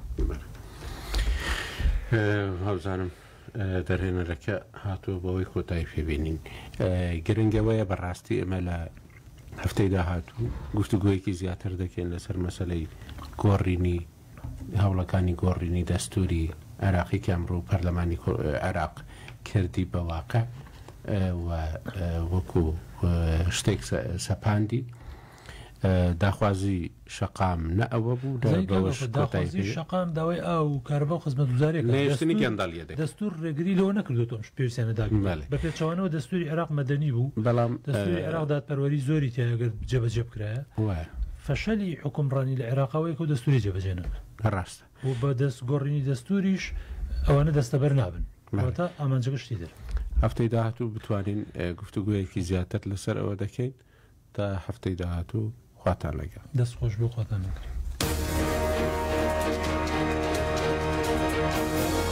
Speaker 1: هەوزانم دەرهێنەرەکە هاتووە بەوەی کۆتایی پێبینین گرنگەوەیە بەڕاستی ئەمە لە هەفتەی داهاتوو گفتوگویەکی زیاتر دەکەین لەسەر مەسەلەی گۆڕینی هەوڵەکانی گۆڕینی دەستوری عێراقی کە ئەمڕۆ پەرلەمانی عێراق کردی بە واقع وەکو شتێک سەپاندی داخوازی شەقام نە ئەوە بوو
Speaker 2: شەقام داوای ئاو کاربە خزمەت گوزارێکشتنی
Speaker 1: گەنداڵیە
Speaker 2: دەستور ڕێگری لەوە نەکردوتۆم پێویستیانەدا بە پێچوانەوە دەستوری عێراق مەدەنی بوو
Speaker 1: بەڵام
Speaker 2: دەستوری عێراق دادپەروەری زۆری تیاگەر جێبەجێ بکرایە فەشەلی حکومڕانی لە عێراقاوەیە و دەستوری جێبەجێ نەکرد
Speaker 1: ڕاستە
Speaker 2: و بە دەست گۆڕینی دەستوریش ئەوانە دەستەبەر نابن تا ئامانجەگەشتی دەر
Speaker 1: هەفتەی داهاتوو بتوانین گفتوگویەکی زیاتر لەسەر ئەوە دەکەین تا هەفتەی داهاتوو خواتان لەگەڵ
Speaker 2: دەست خۆش بۆ خواتان نەکرد.